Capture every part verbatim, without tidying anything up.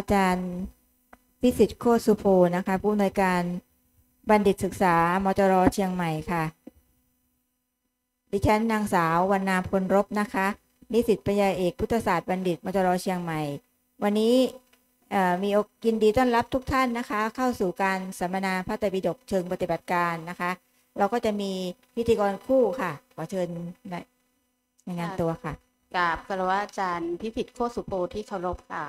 จารย์พิสิทธิ์โคตรสุโพนะคะผู้อำนวยการบัณฑิตศึกษามจรเชียงใหม่ค่ะดิฉันนางสาววรรณาพลรบนะคะนิสิตปริญญาเอกพุทธศาสตร์บัณฑิตมจรเชียงใหม่วันนี้มียินดีต้อนรับทุกท่านนะคะเข้าสู่การสัมมนาพระไตรปิฎกเชิงปฏิบัติการนะคะเราก็จะมีพิธีกรคู่ค่ะขอเชิญในงานตัวค่ะกราบคารวะอาจารย์พิสิทธิ์โคตรสุโพที่เคารพค่ะ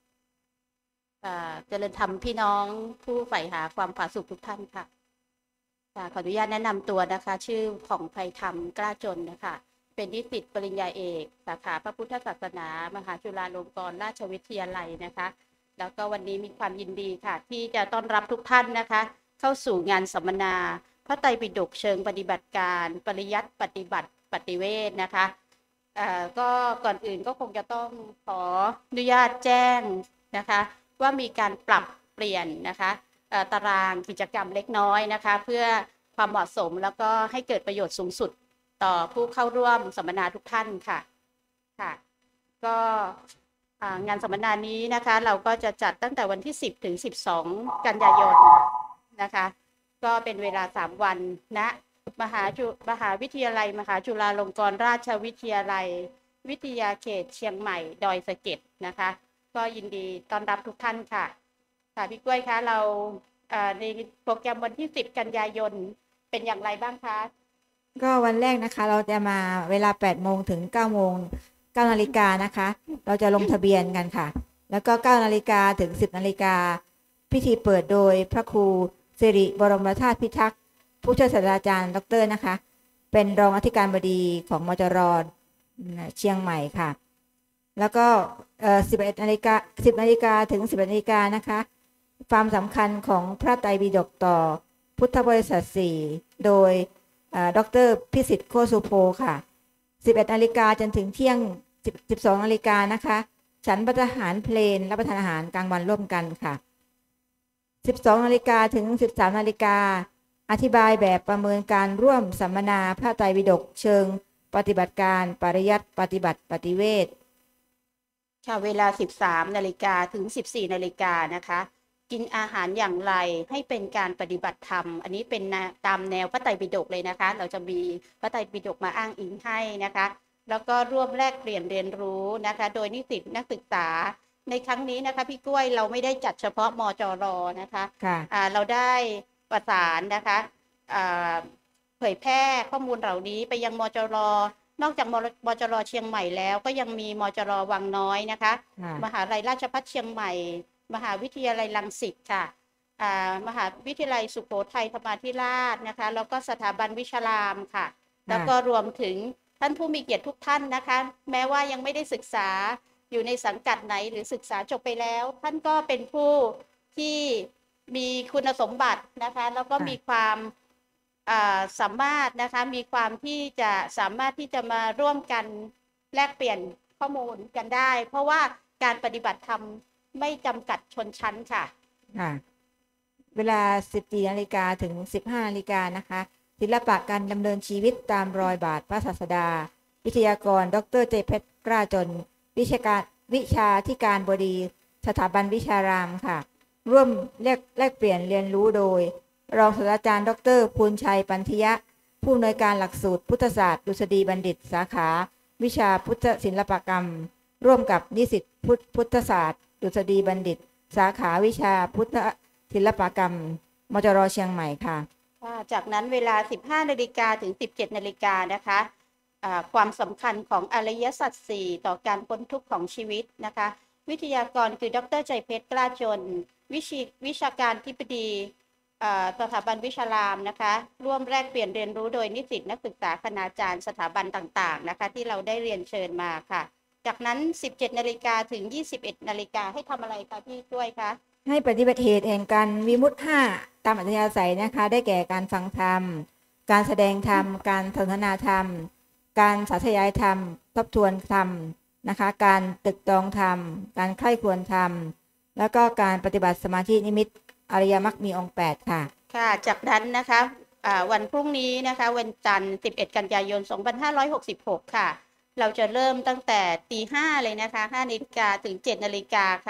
เจริญธรรมพี่น้องผู้ใฝ่หาความผาสุกทุกท่านค่ะขออนุญาตแนะนำตัวนะคะชื่อผ่องไพธรรมกล้าจนนะคะเป็นนิสิตปริญญาเอกสาขาพระพุทธศาสนามหาจุฬาลงกรณราชวิทยาลัยนะคะแล้วก็วันนี้มีความยินดีค่ะที่จะต้อนรับทุกท่านนะคะเข้าสู่งานสัมมนาพระไตรปิฎกเชิงปฏิบัติการปริยัติปฏิบัติปฏิเวทนะคะก็ก่อนอื่นก็คงจะต้องขออนุญาตแจ้งนะคะว่ามีการปรับเปลี่ยนนะคะตารางกิจกรรมเล็กน้อยนะคะเพื่อความเหมาะสมแล้วก็ให้เกิดประโยชน์สูงสุดต่อผู้เข้าร่วมสัมมนาทุกท่านค่ะค่ะก็งานสัมมนานี้นะคะเราก็จะจัดตั้งแต่วันที่สิบถึงสิบสองกันยายนนะคะก็เป็นเวลาสามวันณนะมหาจุมหาวิทยาลัยมหาจุฬาลงกรณราชวิทยาลัยวิทยาเขตเชียงใหม่ดอยสะเก็ดนะคะก็ยินดีต้อนรับทุกท่านค่ะค่ะพี่กล้วยคะเราในโปรแกรมวันที่สิบกันยายนเป็นอย่างไรบ้างคะก็วันแรกนะคะเราจะมาเวลาแปดโมงถึงเก้าโมงเก้านาฬิกานะคะเราจะลงทะเบียนกันค่ะแล้วก็เก้านาฬิกาถึงสิบนาฬิกาพิธีเปิดโดยพระครูสิริบรมธาตุพิทักษ์ผู้ช่วยศาสตราจารย์ดรนะคะเป็นรองอธิการบดีของมจรเชียงใหม่ค่ะแล้วก็สิบเอ็ดนาฬิกาสิบนาฬิกาถึงสิบเอ็ดนาฬิกานะคะความสำคัญของพระไตรปิฎกต่อพุทธบริษัทสี่โดยดรพิสิทธิ์โคสุโพค่ะสิบเอ็ดนาฬิกาจนถึงเที่ยงสิบสองนาฬิกานะคะฉันภัตตาหารเพลนรับประทานอาหารกลางวันร่วมกันค่ะสิบสองนาฬิกาถึงสิบสามนาฬิกาอธิบายแบบประเมินการร่วมสัมมนาพระไตรปิฎกเชิงปฏิบัติการปริยัติปฏิบัติปฏิเวทค่ะเวลาสิบสามนาฬิกาถึงสิบสี่นาฬิกานะคะกินอาหารอย่างไรให้เป็นการปฏิบัติธรรมอันนี้เป็นตามแนวพระไตรปิฎกเลยนะคะเราจะมีพระไตรปิฎกมาอ้างอิงให้นะคะแล้วก็ร่วมแลกเปลี่ยนเรียนรู้นะคะโดยนิสิตนักศึกษาในครั้งนี้นะคะพี่กล้วยเราไม่ได้จัดเฉพาะมจรนะคะะเราได้ประสานนะคะเผยแพร่ข้อมูลเหล่านี้ไปยังมจรนอกจากมจรเชียงใหม่แล้วก็ยังมีมจรวังน้อยนะคะมหาวิทยาลัยราชภัฏเชียงใหม่มหาวิทยาลัยรังสิตค่ะมหาวิทยาลัยสุโขทัยธรรมาธิราชนะคะแล้วก็สถาบันวิชารามค่ะแล้วก็รวมถึงท่านผู้มีเกียรติทุกท่านนะคะแม้ว่ายังไม่ได้ศึกษาอยู่ในสังกัดไหนหรือศึกษาจบไปแล้วท่านก็เป็นผู้ที่มีคุณสมบัตินะคะแล้วก็มีความสามารถนะคะมีความที่จะสามารถที่จะมาร่วมกันแลกเปลี่ยนข้อมูลกันได้เพราะว่าการปฏิบัติธรรมไม่จำกัดชนชั้นค่ะค่ะเวลาสิบสี่นาฬิกาถึงสิบห้านาฬิกานะคะศิลปะการดำเนินชีวิตตามรอยบาทพระศาสดาวิทยากรดรเจเพชรกล้าจนวิชาการวิชาที่การบดีสถาบันวิชารามค่ะร่วมแลกแลกเปลี่ยนเรียนรู้โดยรองศาสตราจารย์ดรภูลชัยปันธิยะผู้อำนวยการหลักสูตรพุทธศาสตร์ดุษฎีบัณฑิตสาขาวิชาพุทธศิลปกรรมร่วมกับนิสิตพุทธศาสตร์ดุษฎีบัณฑิตสาขาวิชาพุทธศิลปกรรมมจรเชียงใหม่ค่ะจากนั้นเวลา สิบห้านาฬิกาถึง สิบเจ็ดนาฬิกานะคะความสำคัญของอริยสัจสี่ต่อการพ้นทุกข์ของชีวิตนะคะวิทยากรคือดรใจเพชรกล้าจนวิชวิชาการธิบดีสถาบันวิชารามนะคะร่วมแลกเปลี่ยนเรียนรู้โดยนิสิตนักศึกษาคณาจารย์สถาบันต่างๆนะคะที่เราได้เรียนเชิญมาค่ะจากนั้น สิบเจ็ดนาฬิกาถึง ยี่สิบเอ็ดนาฬิกาให้ทำอะไรคะพี่ช่วยคะให้ปฏิบัติเหตุแห่งการวิมุตติห้าตามอัธยาศัยนะคะได้แก่การฟังธรรมการแสดงธรรมการสนทนาธรรมการสาธยายธรรมทบทวนธรรมนะคะการตึกตรองธรรมการใคร่ครวญธรรมแล้วก็การปฏิบัติสมาธินิมิตอริยมรรคมีองค์แปดค่ะค่ะจากนั้นนะคะวันพรุ่งนี้นะคะวันจันทร์สิบเอ็ดกันยายนสองพันห้าร้อยหกสิบหกค่ะเราจะเริ่มตั้งแต่ตีห้าเลยนะคะห้านาฬิกาถึงเจ็ดนาฬิกาค่ะ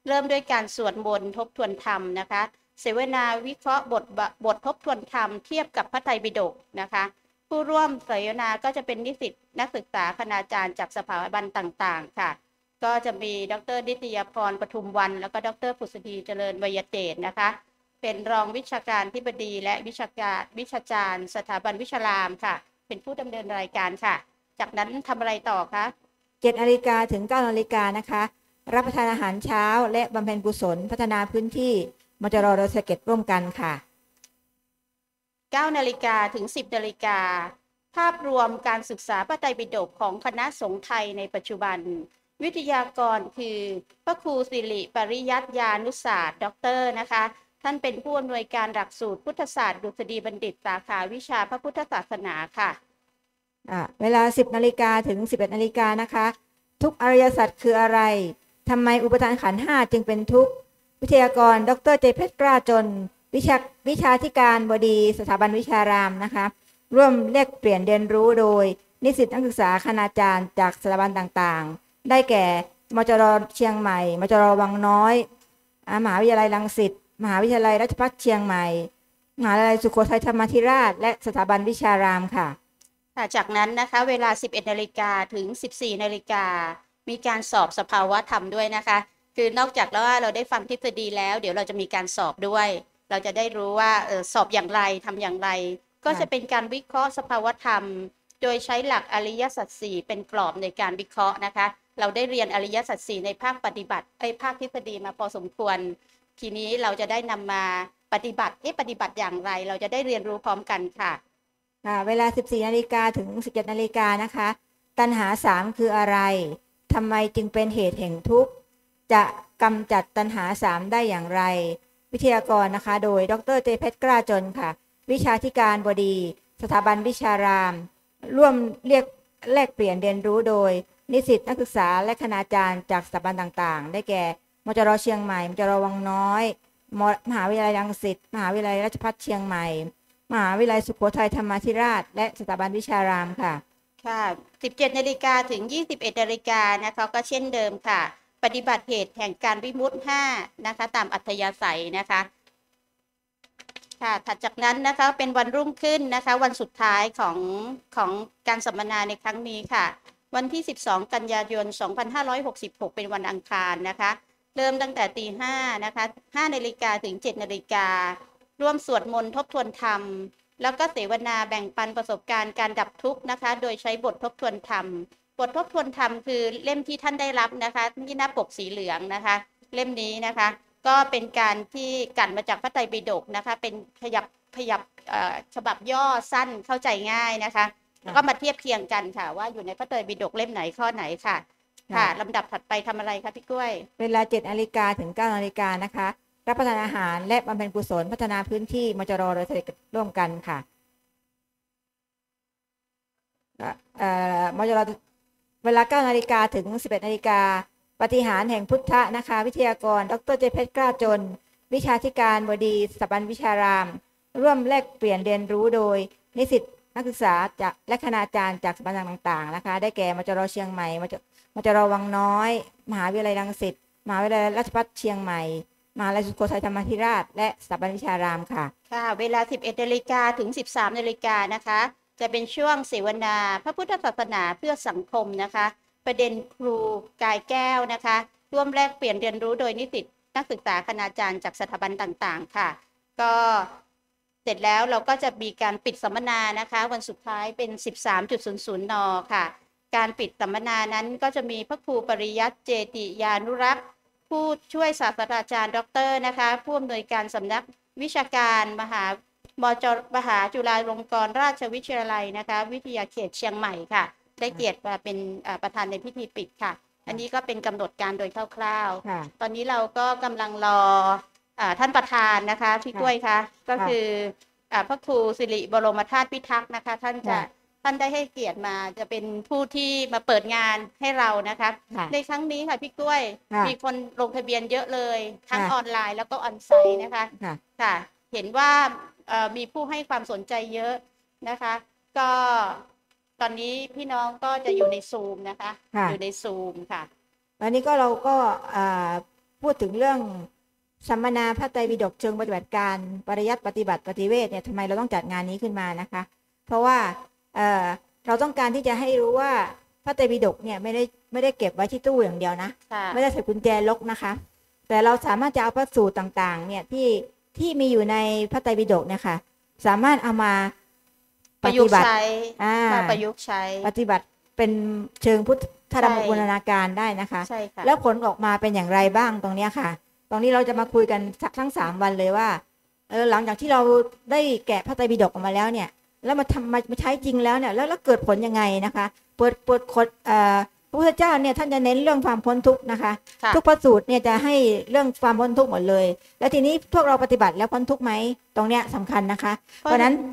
เริ่มด้วยการสวดมนต์ทบทวนธรรมนะคะเสวนาวิเคราะห์บทบททบทวนธรรมเทียบกับพระไตรปิฎกนะคะผู้ร่วมเสวนาก็จะเป็นนิสิตนักศึกษาคณาจารย์จากสถาบันต่างๆค่ะก็จะมีดรนิตยพรปทุมวันแล้วก็ดรผุษดีเจริญวยเจตน์นะคะเป็นรองวิชาการธิบดีและวิชาการวิชาจารย์สถาบันวิชารามค่ะเป็นผู้ดำเนินรายการค่ะจากนั้นทำอะไรต่อคะเจ็ดนาฬิกาถึงเก้านาฬิกานะคะรับประทานอาหารเช้าและบำเพ็ญกุศลพัฒนาพื้นที่มจรโดยสะเก็ดร่วมกันค่ะเก้านาฬิกาถึงสิบนาฬิกาภาพรวมการศึกษาพระไตรปิฎกของคณะสงฆ์ไทยในปัจจุบันวิทยากรคือพระครูสิริปริยัติยานุศาสตร์ด็อกเตอร์นะคะท่านเป็นผู้อำนวยการหลักสูตรพุทธศาสตร์ดุษฎีบัณฑิตสาขาวิชาพระพุทธศาสนาค่ะเวลาสิบนาฬิกาถึงสิบเอ็ดนาฬิกานะคะทุกอริยสัจคืออะไรทำไมอุปทานขันธ์ห้าจึงเป็นทุกข์วิทยากรดรเจเพชรกล้าจนวิชาวิชาธิการบดีสถาบันวิชารามนะคะร่วมแลกเปลี่ยนเรียนรู้โดยนิสิตนักศึกษาคณาจารย์จากสถาบันต่างๆได้แก่มจรเชียงใหม่มจรวังน้อยมหาวิทยาลัยรังสิตมหาวิทยาลัยราชภัฏเชียงใหม่มหาวิทยาลัยสุโขทัยธรรมาธิราชและสถาบันวิชารามค่ะจากนั้นนะคะเวลาสิบเอ็ดนาฬิกาถึงสิบสี่นาฬิกามีการสอบสภาวะธรรมด้วยนะคะคือนอกจากแล้วว่าเราได้ฟังทฤษฎีแล้วเดี๋ยวเราจะมีการสอบด้วยเราจะได้รู้ว่าออสอบอย่างไรทำอย่างไรก็จะเป็นการวิเคราะห์สภาวธรรมโดยใช้หลักอริยสัจสี่เป็นกรอบในการวิเคราะห์นะคะเราได้เรียนอริยสัจสี่ในภาคปฏิบัติไอ้ภาคทฤษฎีมาพอสมควรทีนี้เราจะได้นำมาปฏิบัติเอ๊ะปฏิบัติอย่างไรเราจะได้เรียนรู้พร้อมกันค่ะเวลาสิบสี่นาฬิกาถึงสิบเจ็ดนาฬิกานะคะตัณหาสามคืออะไรทำไมจึงเป็นเหตุแห่งทุกข์จะกำจัดตัณหาสามได้อย่างไรวิทยากรนะคะโดยดรเจเพชรกล้าจนค่ะวิชาธิการบดีสถาบันวิชารามร่วมเรียกแลกเปลี่ยนเรียนรู้โดยนิสิตนักศึกษาและคณาจารย์จากสถาบันต่างๆได้แก่มจรเชียงใหม่มจรวังน้อยมหาวิทยาลัยรังสิตมหาวิทยาลัยราชภัฏเชียงใหม่มหาวิทยาลัยสุโขทัยธรรมาธิราชและสถาบันวิชารามค่ะค่ะสิบเจ็ดนาฬิกาถึงยี่สิบเอ็ดนาฬิกานะคะก็เช่นเดิมค่ะปฏิบัติเหตุแห่งการวิมุตติห้านะคะตามอัธยาศัยนะคะค่ะถัดจากนั้นนะคะเป็นวันรุ่งขึ้นนะคะวันสุดท้ายของของการสัมมนาในครั้งนี้ค่ะวันที่สิบสองกันยายนสองพันห้าร้อยหกสิบหกเป็นวันอังคารนะคะเริ่มตั้งแต่ตีห้านะคะห้านาฬิกาถึงเจ็ดนาฬิการ่วมสวดมนต์ทบทวนธรรมแล้วก็เสวนาแบ่งปันประสบการณ์การดับทุกข์นะคะโดยใช้บททบทวนธรรมบททบทวนธรรมคือเล่มที่ท่านได้รับนะคะที่หน้าปกสีเหลืองนะคะเล่มนี้นะคะก็เป็นการที่กั่นมาจากพระไตรปิฎกนะคะเป็นขยับขยับฉบับย่อสั้นเข้าใจง่ายนะคะแล้วก็มาเทียบเคียงกันค่ะว่าอยู่ในพระไตรปิฎกเล่มไหนข้อไหนค่ะค่ะลำดับถัดไปทำอะไรคะพี่กล้วยเวลาเจ็ดนาฬิกาถึงเก้านาฬิกานะคะรับประทานอาหารและบำเพ็ญกุศลพัฒนาพื้นที่มจรโดยสะเก็ดร่วมกันค่ะมจรเวลาเก้านาฬิกาถึงสิบเอ็ดนาฬิกาปฏิหารแห่งพุทธะนะคะวิทยากรดรเจเพชรกล้าจนวิชาธิการบดีสถาบันวิชารามร่วมแลกเปลี่ยนเรียนรู้โดยนิสิตนักศึกษาจากและคณาจารย์จากสถาบันต่างๆนะคะได้แก่มจรเชียงใหม่มจรวังน้อยมหาวิทยาลัยรังสิตมหาวิทยาลัยราชภัฏเชียงใหม่มหาวิทยาลัยสุโขทัยธรรมาธิราชและสถาบันวิชารามค่ะค่ะเวลาสิบเอ็ดนาฬิกาถึงสิบสามนาฬิกานะคะจะเป็นช่วงเสวนาพระพุทธศาสนาเพื่อสังคมนะคะประเด็นครูกายแก้วนะคะร่วมแลกเปลี่ยนเรียนรู้โดยนิสิตนักศึกษาคณาจารย์จากสถาบันต่างๆค่ะก็เสร็จแล้วเราก็จะมีการปิดสัมมนานะคะวันสุดท้ายเป็น สิบสามนาฬิกา น.ค่ะการปิดสัมมนานั้นก็จะมีพระครูปริยัติเจติยานุรักษ์ผู้ช่วยศาสตราจารย์ดรนะคะผู้อำนวยการสำนักวิชาการมหามจมหาจุฬาลงกรณราชวิทยาลัยนะคะวิทยาเขตเชียงใหม่ค่ะได้เกียรติมาเป็นประธานในพิธีปิดค่ะอันนี้ก็เป็นกำหนดการโดยคร่าวๆตอนนี้เราก็กำลังรอท่านประธานนะคะพี่กล้วยคะก็คือพระครูสิริบรมธาตุพิทักษ์นะคะท่านจะท่านได้ให้เกียรติมาจะเป็นผู้ที่มาเปิดงานให้เรานะคะในครั้งนี้ค่ะพี่กล้วยมีคนลงทะเบียนเยอะเลยทั้งออนไลน์แล้วก็ออนไซต์นะคะค่ะเห็นว่ามีผู้ให้ความสนใจเยอะนะคะก็ตอนนี้พี่น้องก็จะอยู่ในซูมนะคะอยู่ในซูมค่ะวันนี้ก็เราก็พูดถึงเรื่องสัมมนาพระไตรปิฎกเชิงปฏิบัติการปริยัติปฏิบัติปฏิเวทเนี่ยทำไมเราต้องจัดงานนี้ขึ้นมานะคะเพราะว่าเอ่อเราต้องการที่จะให้รู้ว่าพระไตรปิฎกเนี่ยไม่ได้ไม่ได้เก็บไว้ที่ตู้อย่างเดียวนะไม่ได้ใส่กุญแจล็อกนะคะแต่เราสามารถจะเอาพระสูตรต่างๆเนี่ยที่ที่มีอยู่ในพระไตรปิฎกเนี่ยค่ะสามารถเอามาปฏิบัติมาประยุกต์ใช้ปฏิบัติเป็นเชิงพุทธธรรมบูรณาการได้นะคะใช่ค่ะแล้วผลออกมาเป็นอย่างไรบ้างตรงเนี้ยค่ะตรงนี้เราจะมาคุยกันสักทั้งสามวันเลยว่าเออหลังจากที่เราได้แกะพระไตรปิฎกออกมาแล้วเนี่ยแล้วมาทำมาใช้จริงแล้วเนี่ยแล้วแล้วเกิดผลยังไงนะคะเปิดเปิดคดเอ่อพระพุทธเจ้าเนี่ยท่านจะเน้นเรื่องความพ้นทุกข์นะคะทุกพระสูตรเนี่ยจะให้เรื่องความพ้นทุกข์หมดเลยแล้วทีนี้พวกเราปฏิบัติแล้วพ้นทุกข์ไหมตรงเนี้ยสำคัญนะคะเพราะนั้น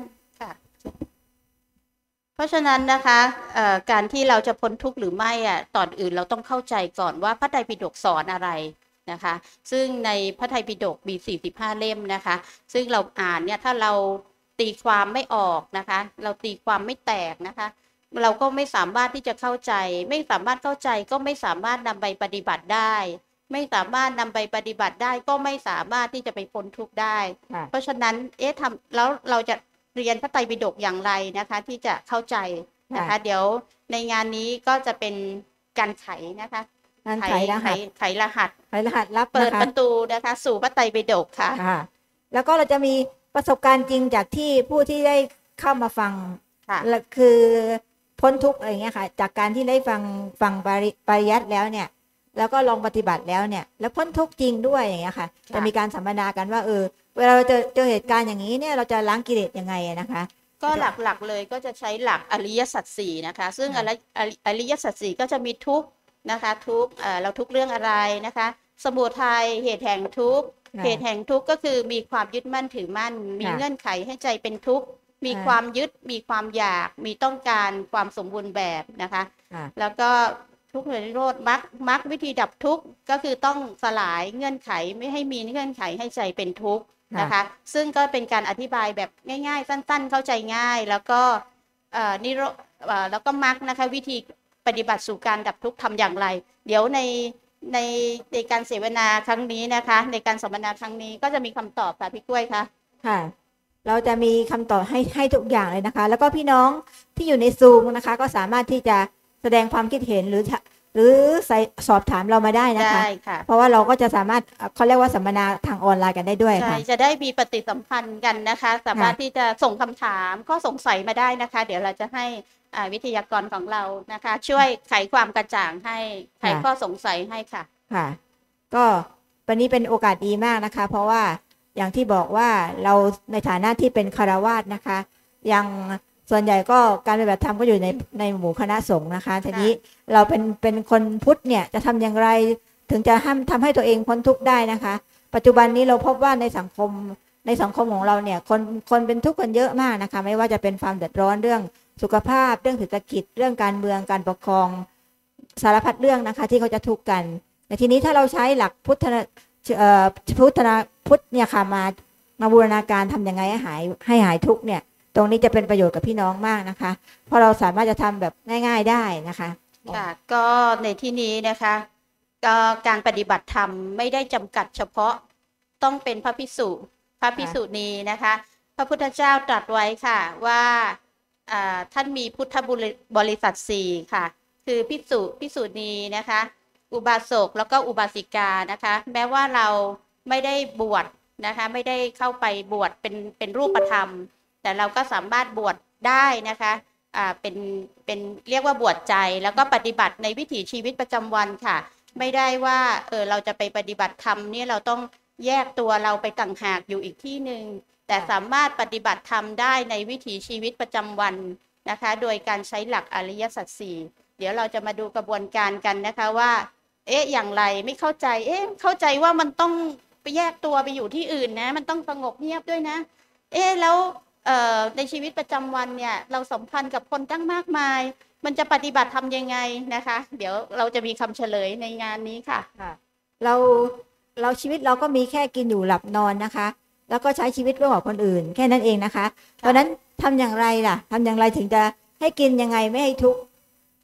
เพราะฉะนั้นนะคะการที่เราจะพ้นทุกข์หรือไม่อ่ะตอนอื่นเราต้องเข้าใจก่อนว่าพระไตรปิฎกสอนอะไรนะคะซึ่งในพระไตรปิฎกมีสี่สิบห้าเล่มนะคะซึ่งเราอ่านเนี่ยถ้าเราตีความไม่ออกนะคะเราตีความไม่แตกนะคะเราก็ไม่สามารถที่จะเข้าใจไม่สามารถเข้าใจก็ไม่สามารถนำไปปฏิบัติได้ไม่สามารถนำไปปฏิบัติได้ก็ไม่สามารถที่จะไปพ้นทุกข์ได้เพราะฉะนั้นเอ๊ะทำแล้วเราจะเรียนพระไตรปิฎกอย่างไรนะคะที่จะเข้าใจนะคะเดี๋ยวในงานนี้ก็จะเป็นการไขนะคะไขรหัสไขรหัสไขรหัสลับเปิดประตูนะคะสู่พระไตรปิฎกค่ะแล้วก็เราจะมีประสบการณ์จริงจากที่ผู้ที่ได้เข้ามาฟังคือพ้นทุกข์อะไรเงี้ยค่ะจากการที่ได้ฟังฟังปริยัติแล้วเนี่ยแล้วก็ลองปฏิบัติแล้วเนี่ยแล้วพ้นทุกข์จริงด้วยอย่างเงี้ยค่ะจะมีการสัมมนากันว่าเออเวลาเราเจอเจอเหตุการณ์อย่างนี้เนี่ยเราจะล้างกิเลสยังไงนะคะก็หลักๆเลยก็จะใช้หลักอริยสัจสี่นะคะซึ่งอริยสัจสี่ก็จะมีทุกข์นะคะทุกข์เราทุกข์เรื่องอะไรนะคะสมุทัยเหตุแห่งทุกข์เหตุแห่งทุกข์ก็คือมีความยึดมั่นถือมั่นมีเงื่อนไขให้ใจเป็นทุกข์มีความยึดมีความอยากมีต้องการความสมบูรณ์แบบนะคะแล้วก็ทุกข์นิโรธมรรคมรรควิธีดับทุกข์ก็คือต้องสลายเงื่อนไขไม่ให้มีเงื่อนไขให้ใจเป็นทุกข์นะคะซึ่งก็เป็นการอธิบายแบบง่ายๆสั้นๆเข้าใจง่ายแล้วก็นิโรธแล้วก็มรรคนะคะวิธีปฏิบัติสู่การดับทุกข์ทำอย่างไรเดี๋ยวในในในการเสวนาครั้งนี้นะคะในการสัมมนาครั้งนี้ก็จะมีคำตอบค่ะพี่กล้วยคะค่ะเราจะมีคำตอบให้ให้ทุกอย่างเลยนะคะแล้วก็พี่น้องที่อยู่ในซูมนะคะก็สามารถที่จะแสดงความคิดเห็นหรือหรือสอบถามเรามาได้นะคะได้ค่ะเพราะว่าเราก็จะสามารถเขาเรียกว่าสัมมนาทางออนไลน์กันได้ด้วยค่ะจะได้มีปฏิสัมพันธ์กันนะคะสามารถที่จะส่งคำถามข้อสงสัยมาได้นะคะเดี๋ยวเราจะให้วิทยากรของเรานะคะช่วยไขความกระจ่างให้ไขข้อสงสัยให้ค่ะค่ะก็วันนี้เป็นโอกาสดีมากนะคะเพราะว่าอย่างที่บอกว่าเราในฐานะที่เป็นคฤหัสถ์นะคะยังส่วนใหญ่ก็การปฏิบัติธรรมก็อยู่ในในหมู่คณะสงฆ์นะคะทีนี้เราเป็นเป็นคนพุทธเนี่ยจะทำอย่างไรถึงจะห้ามทำให้ตัวเองพ้นทุกข์ได้นะคะปัจจุบันนี้เราพบว่าในสังคมในสังคมของเราเนี่ยคนคนเป็นทุกข์กันเยอะมากนะคะไม่ว่าจะเป็นความเดือดร้อนเรื่องสุขภาพเรื่องเศรษฐกิจเรื่องการเมืองการปกครองสารพัดเรื่องนะคะที่เขาจะทุกข์กันแต่ทีนี้ถ้าเราใช้หลักพุทธพุทธนาพุทธเนี่ยค่ะมามาบูรณาการทำยังไงให้หายให้หายทุกข์เนี่ยตรงนี้จะเป็นประโยชน์กับพี่น้องมากนะคะเพราะเราสามารถจะทำแบบง่ายๆได้นะคะค่ะก็ในที่นี้นะคะก็การปฏิบัติธรรมไม่ได้จำกัดเฉพาะต้องเป็นพระภิกษุพระภิกษุณีนะคะพระพุทธเจ้าตรัสไว้ค่ะว่าท่านมีพุทธบริษัทสี่ค่ะคือภิกษุภิกษุณีนะคะอุบาสกแล้วก็อุบาสิกานะคะแม้ว่าเราไม่ได้บวชนะคะไม่ได้เข้าไปบวชเป็นเป็นรูปธรรมแต่เราก็สามารถบวชได้นะคะอ่าเป็นเป็นเรียกว่าบวชใจแล้วก็ปฏิบัติในวิถีชีวิตประจำวันค่ะไม่ได้ว่าเออเราจะไปปฏิบัติธรรมเนี่ยเราต้องแยกตัวเราไปต่างหากอยู่อีกที่หนึ่งแต่สามารถปฏิบัติธรรมได้ในวิถีชีวิตประจำวันนะคะโดยการใช้หลักอริยสัจสี่เดี๋ยวเราจะมาดูกระบวนการกันนะคะว่าเอ๊ะอย่างไรไม่เข้าใจเอ๊ะเข้าใจว่ามันต้องไปแยกตัวไปอยู่ที่อื่นนะมันต้องสงบเงียบด้วยนะเอ๊ะแล้วในชีวิตประจำวันเนี่ยเราสัมพันธ์กับคนตั้งมากมายมันจะปฏิบัติทำยังไงนะคะเดี๋ยวเราจะมีคำเฉลยในงานนี้ค่ะเราเราชีวิตเราก็มีแค่กินอยู่หลับนอนนะคะแล้วก็ใช้ชีวิตร่วมกับคนอื่นแค่นั้นเองนะคะเพราะนั้นทำอย่างไรล่ะทำอย่างไรถึงจะให้กินยังไงไม่ให้ทุกข์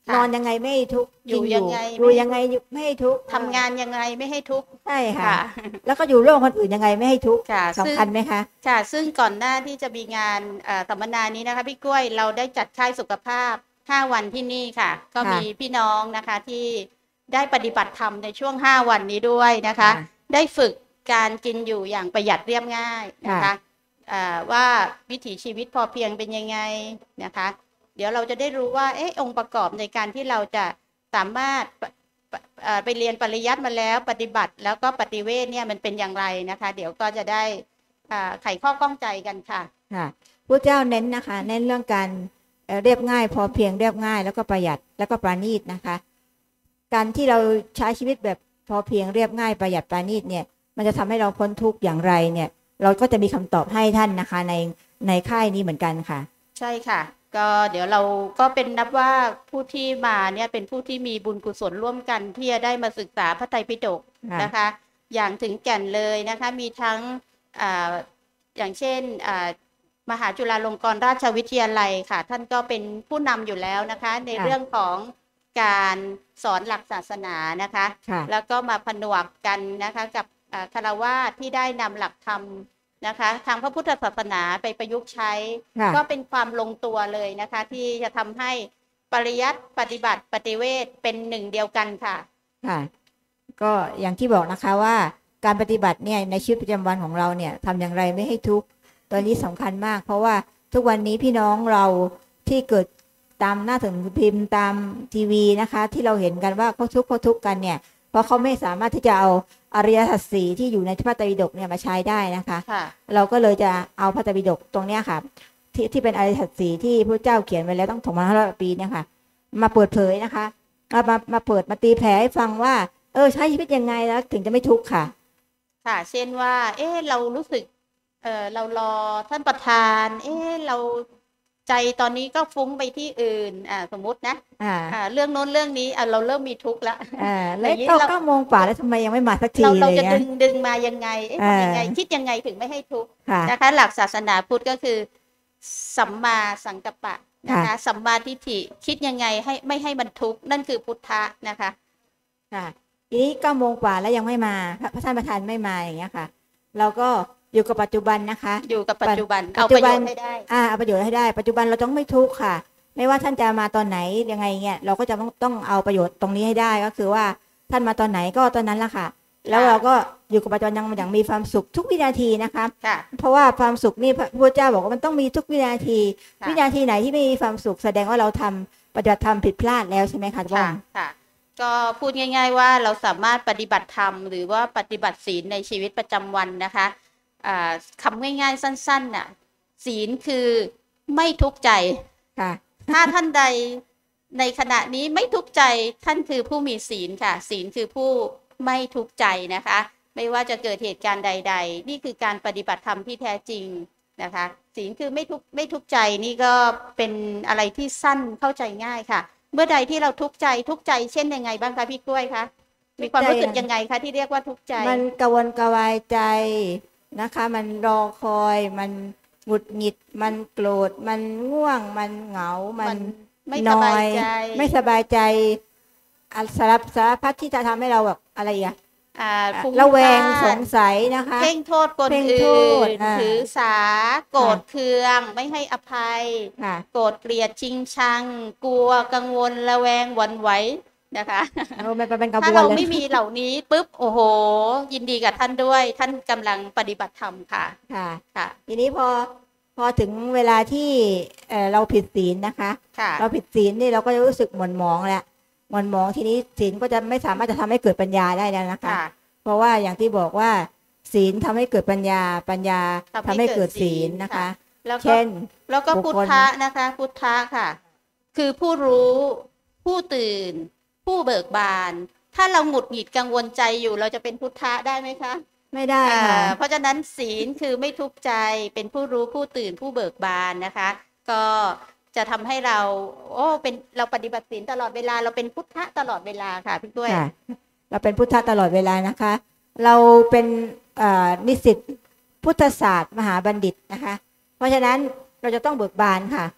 ค่ะนอนยังไงไม่ให้ทุกข์อยู่กินยังไงอยู่ยังไงไม่ให้ทุกข์ทำงานยังไงไม่ให้ทุกข์ใช่ค่ะค่ะแล้วก็อยู่ร่วมคนอื่นยังไงไม่ให้ทุกข์ค่ะซึ่งสำคัญไหมคะค่ะ ซึ่งก่อนหน้าที่จะมีงานเอ่อสัมมนานี้นะคะพี่กล้วยเราได้จัดค่ายสุขภาพห้าวันที่นี่ค่ะ ก็ค่ะมีพี่น้องนะคะที่ได้ปฏิบัติธรรมในช่วงห้าวันนี้ด้วยนะคะค่ะได้ฝึกการกินอยู่อย่างประหยัดเรียบง่ายนะคะค่ะอ่าว่าวิถีชีวิตพอเพียงเป็นยังไงนะคะ เดี๋ยวเราจะได้รู้ว่าเอ๊ะองค์ประกอบในการที่เราจะสามารถปะปะเอ่อไปเรียนปริยัติมาแล้วปฏิบัติแล้วก็ปฏิเวทเนี่ยมันเป็นอย่างไรนะคะ เดี๋ยวก็จะได้อ่าไขข้อข้องใจกันค่ะค่ะพระเจ้าเน้นนะคะ เน้นเรื่องการเอ่อเรียบง่าย พอเพียงเรียบง่ายแล้วก็ประหยัดแล้วก็ปราณีตนะคะ การที่เราใช้ชีวิตแบบพอเพียงเรียบง่ายประหยัดปราณีตเนี่ยมันจะทำให้เราพ้นทุกข์อย่างไรเนี่ยเราก็จะมีคำตอบให้ท่านนะคะในในค่ายนี้เหมือนกันค่ะใช่ค่ะ ก็เดี๋ยวเราก็เป็นนับว่าผู้ที่มาเนี่ยเป็นผู้ที่มีบุญกุศลร่วมกันที่จะได้มาศึกษาพระไตรปิฎกค่ะนะคะ อย่างถึงแก่นเลยนะคะ มีทั้งอ่าอย่างเช่นอ่ามหาจุฬาลงกรณราชวิทยาลัยค่ะ ท่านก็เป็นผู้นำอยู่แล้วนะคะ ในค่ะเรื่องของการสอนหลักศาสนานะคะค่ะแล้วก็มาผนวกกันนะคะกับอ่าคฤหัสถ์ที่ได้นำหลักธรรมนะคะทางพระพุทธศาสนาไปประยุกต์ใช้ค่ะก็เป็นความลงตัวเลยนะคะ ที่จะทำให้ปริยัติปฏิบัติปฏิเวทเป็นหนึ่งเดียวกันค่ะค่ะก็อย่างที่บอกนะคะว่าการปฏิบัติเนี่ยในชีวิตประจำวันของเราเนี่ยทำอย่างไรไม่ให้ทุกข์ตัวนี้สำคัญมาก เพราะว่าทุกวันนี้พี่น้องเราที่เกิดตามหน้าถึงพิมพ์ตามทีวีนะคะ ที่เราเห็นกันว่าเขาทุกข์เขาทุกข์กันเนี่ยเพราะเขาไม่สามารถที่จะเอาอริยสัจสี่ที่อยู่ในพระไตรปิฎกเนี่ยมาใช้ได้นะคะค่ะเราก็เลยจะเอาพระไตรปิฎกตรงเนี้ยค่ะที่ที่เป็นอริยสัจสี่ที่พระเจ้าเขียนไว้แล้วตั้งสองพันห้าร้อยปีเนี่ยค่ะมาเปิดเผยนะคะมามามาเปิดมาตีแผ่ให้ฟังว่าเออใช้ชีวิตยังไงแล้วถึงจะไม่ทุกข์ค่ะค่ะ เช่นว่า เอ๊ะเรารู้สึกเออเรารอท่านประธาน เอ๊ะเราใจตอนนี้ก็ฟุ้งไปที่อื่นอ่าสมมุตินะอ่าอ่าเรื่องโน้นเรื่องนี้อ่าเราเริ่มมีทุกข์ละอ่าแล้วอย่างนี้เก้าเราเก้าโมงกว่าแล้วทำไมยังไม่มาสักทีเราเลเรายจะนะดึงดึงมายังไงเอ๊ะเออทำยังไง คิดยังไงถึงไม่ให้ทุกข์ค่ะนะคะ หลักศาสนาพุทธก็คือ สัมมาสังกัปปะนะคะค่ะสัมมาทิฏฐิคิดยังไงให้ไม่ให้มันทุกข์นั่นคือพุทธะนะคะค่ะทีนี้เก้าโมงกว่าแล้วยังไม่มาพระพระท่านประธานไม่มาอย่างเงี้ยค่ะ เราก็อยู่กับปัจจุบันนะคะอยู่กับปัจจุบันปัเอาจจุประบัโยนชน์ให้ได้อ่าเอาประโยชน์ให้ได้ปัจจุบันเราต้องไม่ทุกข์ค่ะ ไม่ว่าท่านจะมาตอนไหนยังไงเงี้ยเราก็จะต้องต้องเอาประโยชน์ตรงนี้ให้ได้ก็คือว่าท่านมาตอนไหนก็ตอนนั้นละค่ะ แล้วเราก็อยู่กับปัจจุบันยังอย่างมีความสุขทุกวินาทีนะคะค่ะเพราะว่าความสุขนี่พระพุทธเจ้าบอกว่ามันต้องมีทุกวินาทีค่ะวินาทีไหนที่ไม่มีความสุขแสดงว่าเราทำปฏิบัติธรรมผิดพลาดแล้วใช่ไหมคะท่าค่ะนค่ะ ก็พูดง่ายๆว่าเราสามารถปฏิบัติธรรมหรือว่าปฏิบัติศีลในชีวิตประจำวันนะคะอ่าคำง่ายๆสั้นๆน่ะศีลคือไม่ทุกข์ใจค่ะถ้าท่านใดในขณะนี้ไม่ทุกข์ใจท่านคือผู้มีศีลค่ะ ศีลคือผู้ไม่ทุกข์ใจนะคะ ไม่ว่าจะเกิดเหตุการณ์ใด ๆ นี่คือการปฏิบัติธรรมที่แท้จริงนะคะ ศีลคือไม่ทุกข์ไม่ทุกข์ใจนี่ก็เป็นอะไรที่สั้นเข้าใจง่ายค่ะ เมื่อใดที่เราทุกข์ใจทุกข์ใจเช่นยังไงบ้างคะพี่กล้วยคะมีความรู้สึกยังไงคะที่เรียกว่าทุกข์ใจมันกระวนกระวายใจนะคะ มันรอคอยมันหงุดหงิดมันโกรธมันง่วงมันเหงา มัมัน นไม่สนอบายยใจไม่สบายใจอะสารสารพัดที่จะทำให้เราแบบอะไรอ่ะอ่าฟุ้งระแวงซ่านสงสัยนะคะเพ่งโทษคนเพ่งอื่โทษนอ่าถือสาโกรธเคืองไม่ให้อภัยค่ะโกรธเกลียดชิงชัง กลัวกังวลระแวงหวั่นไหวนะคะเราไม่เป็นกระบถ้าวนเราเลยไม่มีเหล่านี้ปุ๊บโอ้โห ยินดีกับท่านด้วย ท่านกำลังปฏิบัติธรรมค่ะค่ะค่ะทีนี้พอพอถึงเวลาที่เอ่อเราผิดศีลนะคะค่ะเราผิดศีลนี่เราก็จะรู้สึกหม่นหมองแล้วหม่นหมองทีนี้ศีลก็จะไม่สามารถจะทำให้เกิดปัญญาได้แล้วนะคะค่ะเพราะว่าอย่างที่บอกว่า ศีลทำให้เกิดปัญญาปัญญาทำให้ทำให้เกิดเกิดศีศีลลนะคะค่ะ แล้วก็เช่นแล้วก็บุพุคทคลธะนะคะ พุทธะค่ะ คือผู้รู้ผู้ตื่น ผู้เบิกบาน ถ้าเราหงุดหงิดกังวลใจอยู่เราจะเป็นพุทธะได้ไหมคะไม่ได้ค่ะอ่าเพราะฉะนั้นศีลคือไม่ทุกข์ใจเป็นผู้รู้ผู้ตื่นผู้เบิกบานนะคะ ก็จะทำให้เรา โอ้เป็นเราปฏิบัติศีลตลอดเวลาเราเป็นพุทธะตลอดเวลาค่ะพี่กล้วยค่ะ เราเป็นพุทธะตลอดเวลานะคะ เราเป็นเอ่อนิสิตพุทธศาสตร์มหาบัณฑิตนะคะ เพราะฉะนั้นเราจะต้องเบิกบานค่ะ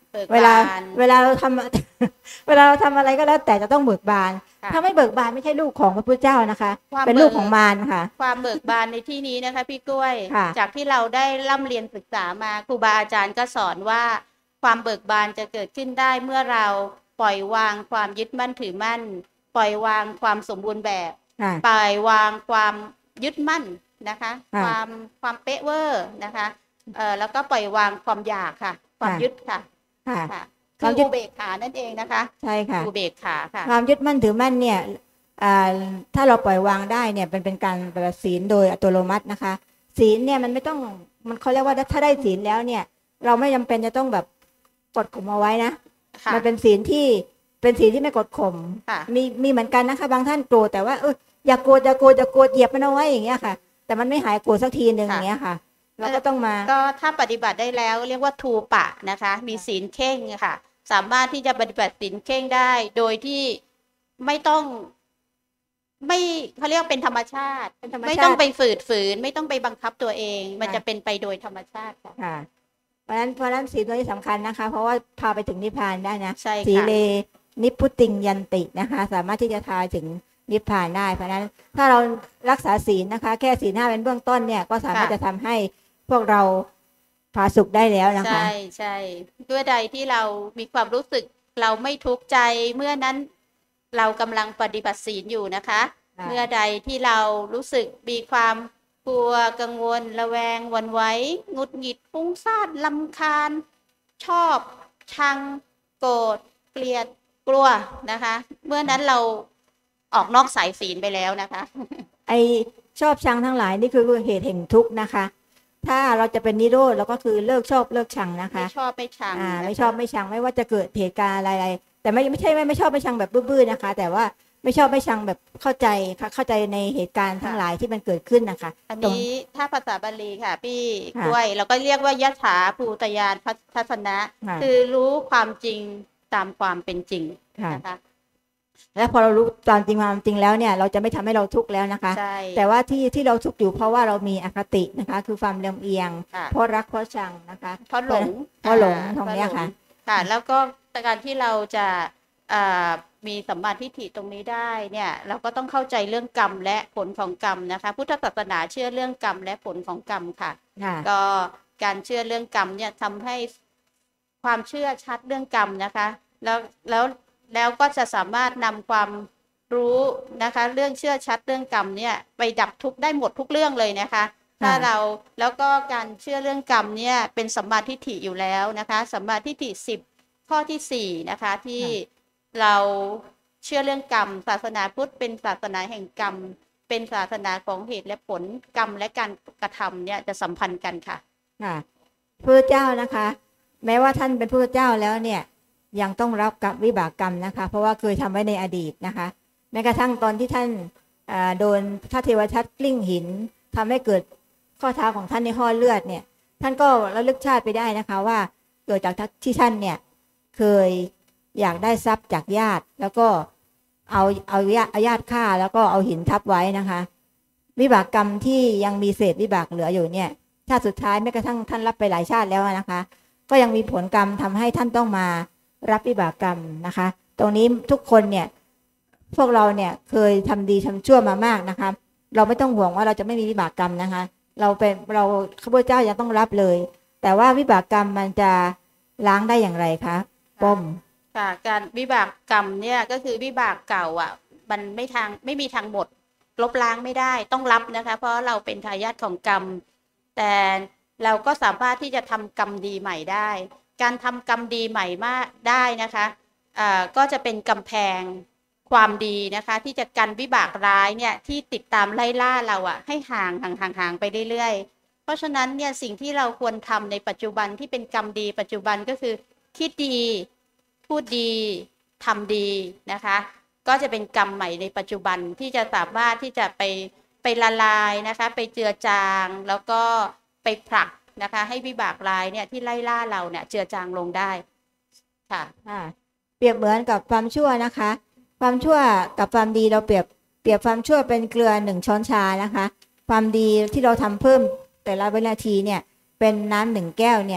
เบิกเวลาบานเวลาเราทำ เวลาเราทำอะไรก็แล้วแต่จะต้องเบิกบานค่ะถ้าไม่เบิกบานไม่ใช่ลูกของพระพุทธเจ้านะคะความเป็นลูกเบิกของมารค่ะความเบิกบานในที่นี้นะคะพี่กล้วยค่ะจากที่เราได้ร่ำเรียนศึกษามาครูบาอาจารย์ก็สอนว่า ความเบิกบานจะเกิดขึ้นได้เมื่อเราปล่อยวางความยึดมั่นถือมั่น ปล่อยวางความสมบูรณ์แบบค่ะปล่อยวางความยึดมั่นนะคะค่ะความความเป๊ะเวอร์นะคะเอ่อแล้วก็ปล่อยวางความอยากค่ะ ความค่ะยึดค่ะค่ะค่ะควาคืมอยึอุดเบกขานั่นเองนะคะใช่ค่ะอุเบกขาค่ะความยึดมั่นถือมั่นเนี่ยอ่าถ้าเราปล่อยวางได้เนี่ยเป็นเป็นการปฏิบัติศีลโดยอัตโนมัตินะคะ ศีลเนี่ยมันไม่ต้องมันเขาเรียกว่าถ้าได้ศีลแล้วเนี่ย เราไม่จำเป็นจะต้องแบบกดข่มเอาไว้นะค่ะมันเป็นศีลที่เป็นศีลที่ไม่กดข่มค่ะมีมีเหมือนกันนะคะ บางท่านโกรธแต่ว่าเอออย่าโกรธอย่าโกรธอย่าโกรธเหยียบมันเอาไว้อย่างเงี้ยค่ะ แต่มันไม่หายโกรธสักทีหนึ่งอย่างเงี้ยค่ะ เราก็ต้องมาก็ถ้าปฏิบัติได้แล้วเรียกว่าทูปะนะคะ มีศีลเข่งค่ะ สามารถที่จะปฏิบัติศีลเข่งได้ โดยที่ไม่ต้อง ไม่เขาเรียกเป็นธรรมชาติเป็นธรรมชาติไม่ต้องไปฝืดฝืน ไม่ต้องไปบังคับตัวเอง มันค่ะจะเป็นไปโดยธรรมชาติค่ะค่ะ เพราะฉะนั้นเพราะฉะนั้นศีลตัวนี้สำคัญนะคะ เพราะว่าพาไปถึงนิพพานได้นะใช่ค่ะสีเลนิพพุติงยันตินะคะ สามารถที่จะทายถึงนิพพานได้ เพราะฉะนั้นถ้าเรารักษาศีลนะคะ แค่ศีลห้าเป็นเบื้องต้นเนี่ยก็สามารถจะทำให้พวกเราผาสุกได้แล้วนะคะใช่ใช่ด้วยใดที่เรามีความรู้สึกเราไม่ทุกข์ใจเมื่อนั้นเรากำลังปฏิบัติศีลอยู่นะคะค่ะเมื่อใดที่เรารู้สึกมีความกลัวกังวลระแวงหวั่นไหวหงุดหงิดฟุ้งซ่านลำคาญ ชอบชัง โกรธเกลียดกลัวนะคะ เมื่อนั้นเราออกนอกสายศีลไปแล้วนะคะไอชอบชังทั้งหลายนี่คือเหตุแห่งทุกข์นะคะ ถ้าเราจะเป็นนิโรธเราก็คือเลิกชอบเลิกชังนะคะไม่ชอบไม่ชังอ่านะคะไม่ชอบไม่ชังไม่ว่าจะเกิดเหตุการณ์อะไรๆแต่ไม่ไม่ใช่ไม่ไม่ชอบไม่ชังแบบบื้อๆนะคะ แต่ว่าไม่ชอบไม่ชังแบบเข้าใจค่ะเข้าใจในเหตุการณ์ทั้งหลายที่มันเกิดขึ้นนะคะอันตรงนี้ถ้าภาษาบาลีค่ะ พี่ค่ะกล้วยเราก็เรียกว่ายถาภูตยานทัศนะค่ะคือรู้ความจริงตามความเป็นจริงค่ะนะคะแล้วพอเรารู้ตามจริงความจริงแล้วเนี่ยเราจะไม่ทำให้เราทุกข์แล้วนะคะใช่แต่ว่าที่ที่เราทุกข์อยู่เพราะว่าเรามีอคตินะคะ คือความลำเอียงค่ะเพราะรักเพราะชังนะคะเพราะหลงเพราะหลงอ่าตรงเนี้ยเพราหลค่ะค่ะ แล้วก็การที่เราจะอ่ามีสัมมาทิฏฐิตรงนี้ได้เนี่ยเราก็ต้องเข้าใจเรื่องกรรมและผลของกรรมนะคะ พุทธศาสนาเชื่อเรื่องกรรมและผลของกรรมค่ะค่ะก็การเชื่อเรื่องกรรมเนี่ยทำให้ความเชื่อชัดเรื่องกรรมนะคะ แล้วแล้วแล้วก็จะสามารถนำความรู้นะคะ เรื่องเชื่อชัดเรื่องกรรมเนี่ยไปดับทุกข์ได้หมดทุกเรื่องเลยนะคะ ถ้าเราแล้วก็การเชื่อเรื่องกรรมเนี่ยเป็นสัมมาทิฏฐิอยู่แล้วนะคะสัมมาทิฏฐิสิบข้อที่สี่นะคะที่เราเชื่อเรื่องกรรม ศาสนาพุทธเป็นศาสนาแห่งกรรม เป็นศาสนาของเหตุและผลกรรมและการกระทำเนี่ยจะสัมพันธ์กันค่ะค่ะพระเจ้านะคะ แม้ว่าท่านเป็นพระเจ้าแล้วเนี่ยยังต้องรับกับวิบากกรรมนะคะ เพราะว่าเคยทำไว้ในอดีตนะคะ แม้กระทั่งตอนที่ท่านอ่าโดนพระเทวทัตกลิ้งหินทำให้เกิดข้อเท้าของท่านในห่อเลือดเนี่ย ท่านก็ระลึกชาติไปได้นะคะ ว่าเกิดจากที่ท่านเนี่ยเคยอยากได้ทรัพย์จากญาติ แล้วก็เอาเอาญาติเอาญาติฆ่าแล้วก็เอาหินทับไว้นะคะ วิบากกรรมที่ยังมีเศษวิบากเหลืออยู่เนี่ยชาติสุดท้ายแม้กระทั่งท่านรับไปหลายชาติแล้วนะคะ ก็ยังมีผลกรรมทำให้ท่านต้องมารับวิบากกรรมนะคะ ตรงนี้ทุกคนเนี่ยพวกเราเนี่ยเคยทำดีทำชั่วมามากนะคะ เราไม่ต้องห่วงว่าเราจะไม่มีวิบากกรรมนะคะ เราเป็นเราข้าพเจ้ายังต้องรับเลย แต่ว่าวิบากกรรมมันจะล้างได้อย่างไรคะป้มค่ะการวิบากกรรมเนี่ยก็คือวิบากเก่าอ่ะมันไม่ทางไม่มีทางหมดลบล้างไม่ได้ต้องรับนะคะ เพราะเราเป็นทายาทของกรรม แต่เราก็สามารถที่จะทำกรรมดีใหม่ได้ การทำกรรมดีใหม่มากได้นะคะอ่าก็จะเป็นกำแพงความดีนะคะ ที่จะกันวิบากร้ายเนี่ยที่ติดตามไล่ล่าเราอ่ะให้ห่างห่างห่างห่างไปเรื่อยๆเพราะฉะนั้นเนี่ยสิ่งที่เราควรทำในปัจจุบันที่เป็นกรรมดีปัจจุบันก็คือคิดดีพูดดีทำดีนะคะ ก็จะเป็นกรรมใหม่ในปัจจุบันที่จะสามารถที่จะไปไปละลายนะคะ ไปเจือจางแล้วก็ไปผลักนะคะ ให้วิบากร้ายเนี่ยที่ไล่ล่าเราเนี่ยเจือจางลงได้ค่ะค่ะเปรียบเหมือนกับความชั่วนะคะ ความชั่วกับความดีเราเปรียบเปรียบความชั่วเป็นเกลือหนึ่งช้อนชานะคะ ความดีที่เราทำเพิ่มแต่ละวินาทีเนี่ยเป็นน้ำหนึ่งแก้วเนี่ย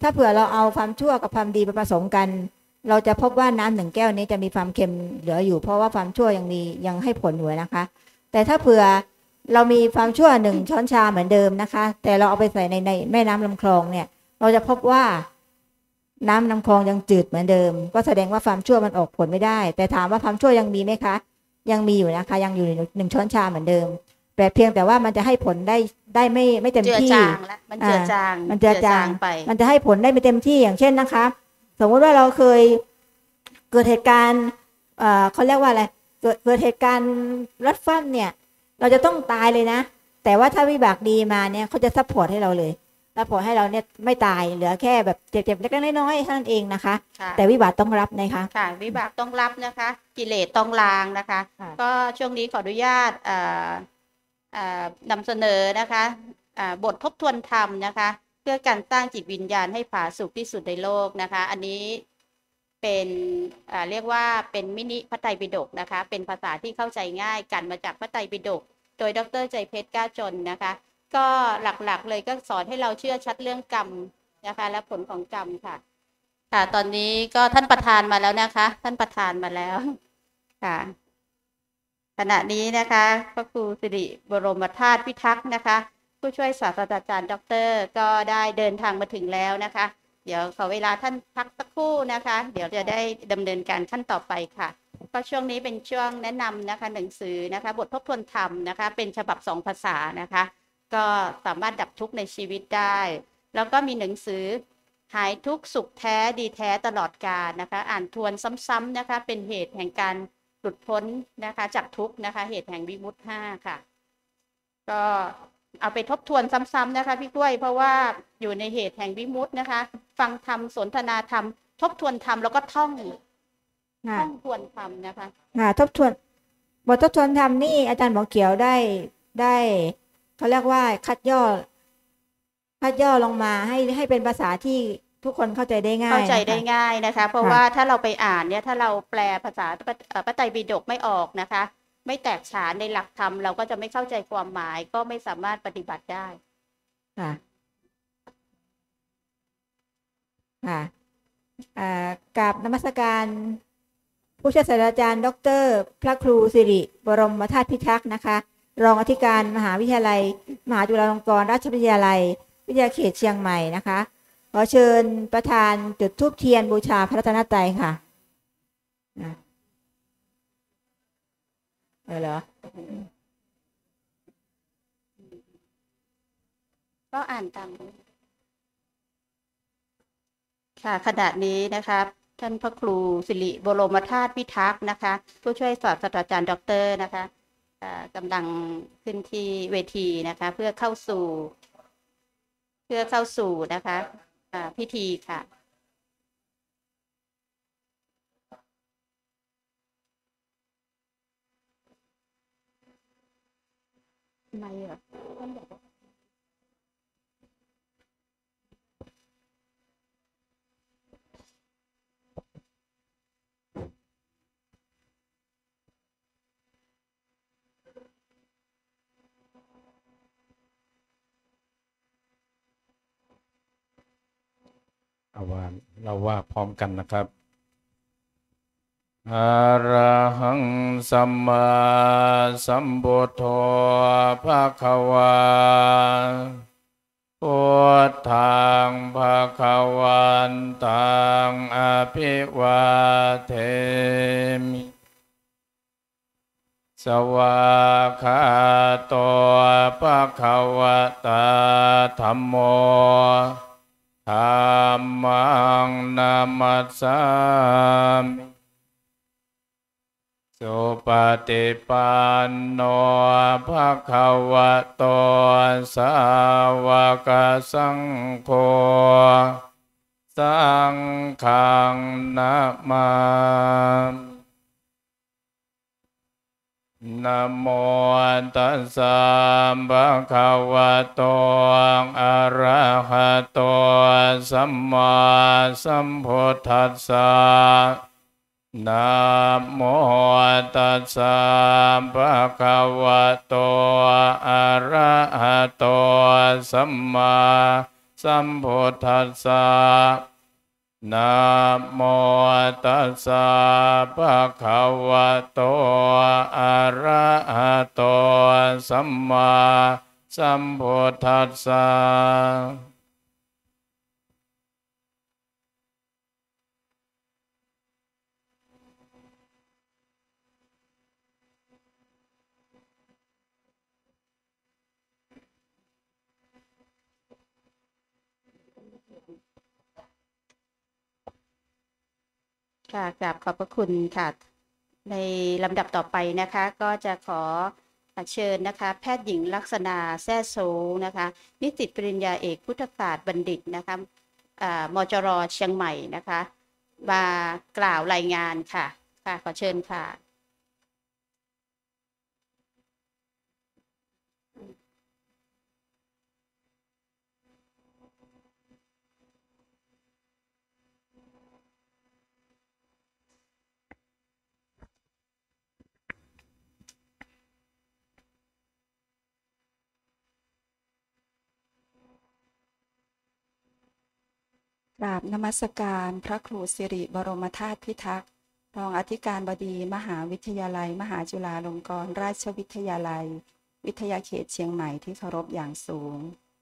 ถ้าเผื่อเราเอาความชั่วกับความดีไปผสมกัน เราจะพบว่าน้ำหนึ่งแก้วนี้จะมีความเค็มเหลืออยู่เพราะว่าความชั่วยังมียังให้ผลอยู่นะคะ แต่ถ้าเผื่อเรามีความชั่วหนึ่งช้อนชาเหมือนเดิมนะคะ แต่เราเอาไปใส่ในในแม่น้ำลำคลองเนี่ย เราจะพบว่าน้ำลำคลองยังจืดเหมือนเดิมก็แสดงว่าความชั่วมันออกผลไม่ได้แต่ถามว่าความชั่วยังมีไหมคะยังมีอยู่นะคะยังอยู่หนึ่งช้อนชาเหมือนเดิมแต่เพียงแต่ว่ามันจะให้ผลได้ได้ไม่ไม่เต็มที่เจือจางแล้วมันเจือจางมันเจือจางไปมันจะให้ผลได้ไม่เต็มที่อย่างเช่นนะคะสมมติว่าเราเคยเกิดเหตุการณ์เอ่อเขาเรียกว่าอะไรเกิดเกิดเหตุการณ์รถฟั่นเนี่ยเราจะต้องตายเลยนะแต่ว่าถ้าวิบากดีมาเนี่ยเขาจะซัพพอร์ตให้เราเลยซัพพอร์ตให้เราเนี่ยไม่ตายเหลือแค่แบบเจ็บๆเล็กๆน้อยๆเท่านั้นเองนะคะแต่วิบากต้องรับนะคะค่ะวิบากต้องรับนะคะกิเลสต้องล้างนะคะก็ช่วงนี้ขออนุญาตนำเสนอนะคะบททบทวนธรรมนะคะเพื่อการสร้างจิตวิญญาณให้ผาสุกที่สุดในโลกนะคะอันนี้เป็นเรียกว่าเป็นมินิพระไตรปิฎกนะคะเป็นภาษาที่เข้าใจง่ายกันมาจากพระไตรปิฎกโดยดร.ใจเพชรกล้าจนนะคะก็หลักๆเลยก็สอนให้เราเชื่อชัดเรื่องกรรมนะคะและผลของกรรมค่ะค่ะตอนนี้ก็ท่านประธานมาแล้วนะคะท่านประธานมาแล้วค่ะขณะนี้นะคะพระครูสิริบรมธาตุพิทักษ์นะคะผู้ช่วยศาสตราจารย์ด็อกเตอร์ก็ได้เดินทางมาถึงแล้วนะคะเดี๋ยวขอเวลาท่านพักสักครู่นะคะเดี๋ยวจะได้ดำเนินการขั้นต่อไปค่ะก็ช่วงนี้เป็นช่วงแนะนำนะคะหนังสือนะคะบททบทวนธรรมนะคะเป็นฉบับสองภาษานะคะก็สามารถดับทุกข์ในชีวิตได้แล้วก็มีหนังสือหายทุกข์สุขแท้ดีแท้ตลอดกาลนะคะอ่านทวนซ้ำๆนะคะเป็นเหตุแห่งการหลุดพ้นนะคะจากทุกข์นะคะเหตุแห่งวิมุตติห้าค่ะก็เอาไปทบทวนซ้ำๆนะคะพี่กล้วยเพราะว่าอยู่ในเหตุแห่งวิมุตตินะคะฟังธรรมสนทนาธรรมทบทวนธรรมแล้วก็ท่องท่องทวนธรรมนะคะค่ะทบทวนบททบทวนธรรมนี่อาจารย์หมอเขียวได้ได้เขาเรียกว่าคัดย่อคัดย่อลงมาให้ให้เป็นภาษาที่ทุกคนเข้าใจได้ง่ายเข้าใจได้ง่ายนะคะเพราะว่าถ้าเราไปอ่านเนี่ยถ้าเราแปลภาษาพระไตรปิฎกไม่ออกนะคะไม่แตกฉานในหลักธรรมเราก็จะไม่เข้าใจความหมายก็ไม่สามารถปฏิบัติได้ค่ะค่ะกราบนมัสการผู้ช่วยศาสตราจารย์ดร.พระครูสิริบรมธาตุพิทักษ์นะคะรองอธิการมหาวิทยาลัยมหาจุฬาลงกรณราชวิทยาลัยวิทยาเขตเชียงใหม่นะคะขอเชิญประธานจุดธูปเทียนบูชาพระรัตนตรัยค่ะเออเหรอก็อ่านตามค่ะขณะนี้นะคะท่านพระครูสิริบรมธาตุพิทักษ์นะคะผู้ช่วยศาสตราจารย์ด็อกเตอร์นะคะกำลังขึ้นที่เวทีนะคะเพื่อเข้าสู่เพื่อเข้าสู่นะคะพิธีค่ะไม่เหรอท่านบอกว่าเอาว่าเราว่าพร้อมกันนะครับอะระหังสัมมาสัมพุทโธภะคะวาพุทธังภะคะวันตังอภิวาเทมิสวากขาโตภะคะวะตาธัมโมธัมมังนามัสสามิสุปฏิปันโนภะคะวะโตสาวกสังโฆสังฆังนะมานะโมตัสสะภะคะวะโตอะระหะโตสัมมาสัมพุทธัสสะนะโมตัสสะภะคะวะโตอะระหะโตสัมมาสัมพุทธัสสะนะโมตัสสะภะคะวะโตอะระหะโตสัมมาสัมพุทธัสสะค่ะกราบขอบพระคุณค่ะในลำดับต่อไปนะคะก็จะขอเชิญนะคะแพทย์หญิงลักษณาแซ่โซนะคะนิสิตปริญญาเอกพุทธศาสตร์บัณฑิตนะคะมจรเชียงใหม่นะคะมากล่าวรายงานค่ะค่ะขอเชิญค่ะกราบนมัสการพระครูสิริบรมธาตุพิทักษ์รองอธิการบดีมหาวิทยาลัยมหาจุฬาลงกรณราชวิทยาลัยวิทยาเขตเชียงใหม่ที่เคารพอย่างสูง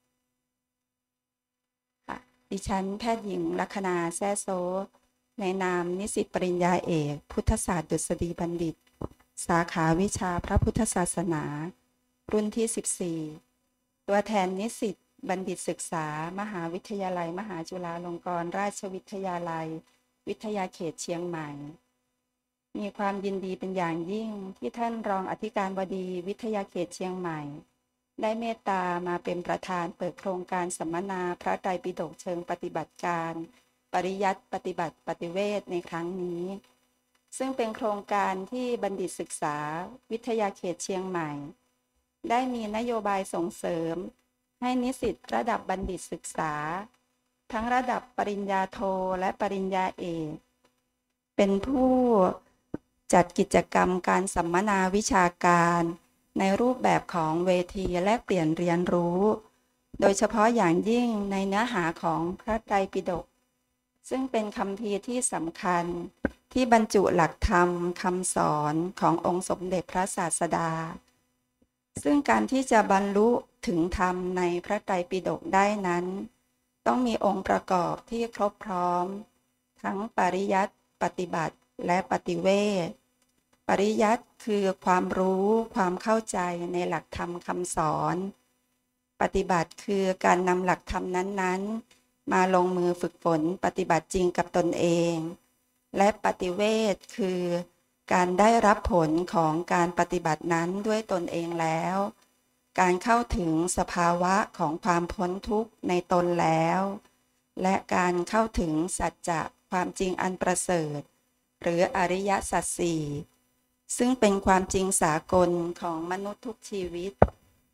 ดิฉันแพทย์หญิงลัคนาแซ่โซในนามนิสิตปริญญาเอกพุทธศาสตร์ดุษฎีบัณฑิตสาขาวิชาพระพุทธศาสนารุ่นที่สิบสี่ตัวแทนนิสิตบัณฑิตศึกษามหาวิทยาลัยมหาจุฬาลงกรณราชวิทยาลัยวิทยาเขตเชียงใหม่มีความยินดีเป็นอย่างยิ่งที่ท่านรองอธิการบดีวิทยาเขตเชียงใหม่ได้เมตตามาเป็นประธานเปิดโครงการสัมมนาพระไตรปิฎกเชิงปฏิบัติการปริยัติปฏิบัติปฏิเวทในครั้งนี้ซึ่งเป็นโครงการที่บัณฑิตศึกษาวิทยาเขตเชียงใหม่ได้มีนโยบายส่งเสริมให้นิสิตระดับบัณฑิตศึกษาทั้งระดับปริญญาโทและปริญญาเอกเป็นผู้จัดกิจกรรมการสัมมนาวิชาการในรูปแบบของเวทีแลกเปลี่ยนเรียนรู้โดยเฉพาะอย่างยิ่งในเนื้อหาของพระไตรปิฎกซึ่งเป็นคัมภีร์ที่สำคัญที่บรรจุหลักธรรมคำสอนขององค์สมเด็จพระศาสดาซึ่งการที่จะบรรลุถึงธรรมในพระไตรปิฎกได้นั้นต้องมีองค์ประกอบที่ครบพร้อมทั้งปริยัติปฏิบัติและปฏิเวทปริยัติคือความรู้ความเข้าใจในหลักธรรมคำสอนปฏิบัติคือการนำหลักธรรมนั้นๆมาลงมือฝึกฝนปฏิบัติจริงกับตนเองและปฏิเวทคือการได้รับผลของการปฏิบัตินั้นด้วยตนเองแล้วการเข้าถึงสภาวะของความพ้นทุกข์ในตนแล้วและการเข้าถึงสัจจะความจริงอันประเสริฐหรืออริยสัจสี่ซึ่งเป็นความจริงสากลของมนุษย์ทุกชีวิต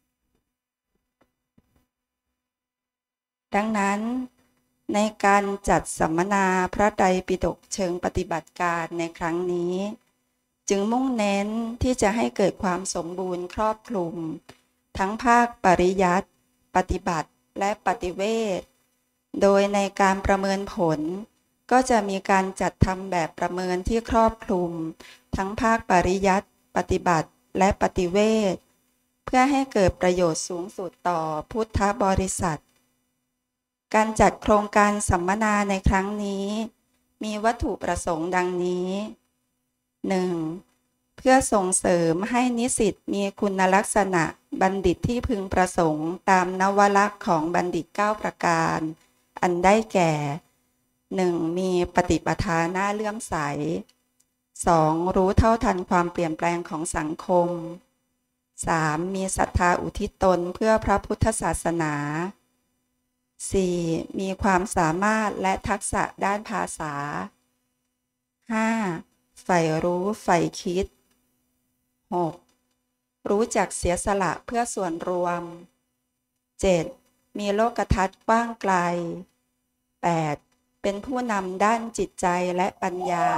ดังนั้นในการจัดสัมมนาพระไตรปิฎกเชิงปฏิบัติการในครั้งนี้จึงมุ่งเน้นที่จะให้เกิดความสมบูรณ์ครอบคลุมทั้งภาคปริยัติปฏิบัติและปฏิเวทโดยในการประเมินผลก็จะมีการจัดทำแบบประเมินที่ครอบคลุมทั้งภาคปริยัติปฏิบัติและปฏิเวทเพื่อให้เกิดประโยชน์สูงสุดต่อพุทธบริษัทการจัดโครงการสัมมนาในครั้งนี้มีวัตถุประสงค์ดังนี้ หนึ่ง เพื่อส่งเสริมให้นิสิตมีคุณลักษณะบัณฑิตที่พึงประสงค์ตามนวลักษณ์ของบัณฑิตเก้าประการอันได้แก่ หนึ่ง มีปฏิปทาน่าเลื่อมใส สอง รู้เท่าทันความเปลี่ยนแปลงของสังคม สาม มีศรัทธาอุทิศตนเพื่อพระพุทธศาสนา สี่ มีความสามารถและทักษะด้านภาษา ห้า ใฝ่รู้ใฝ่คิด หก รู้จักเสียสละเพื่อส่วนรวม เจ็ด มีโลกทัศน์กว้างไกล แปด เป็นผู้นำด้านจิตใจและปัญญา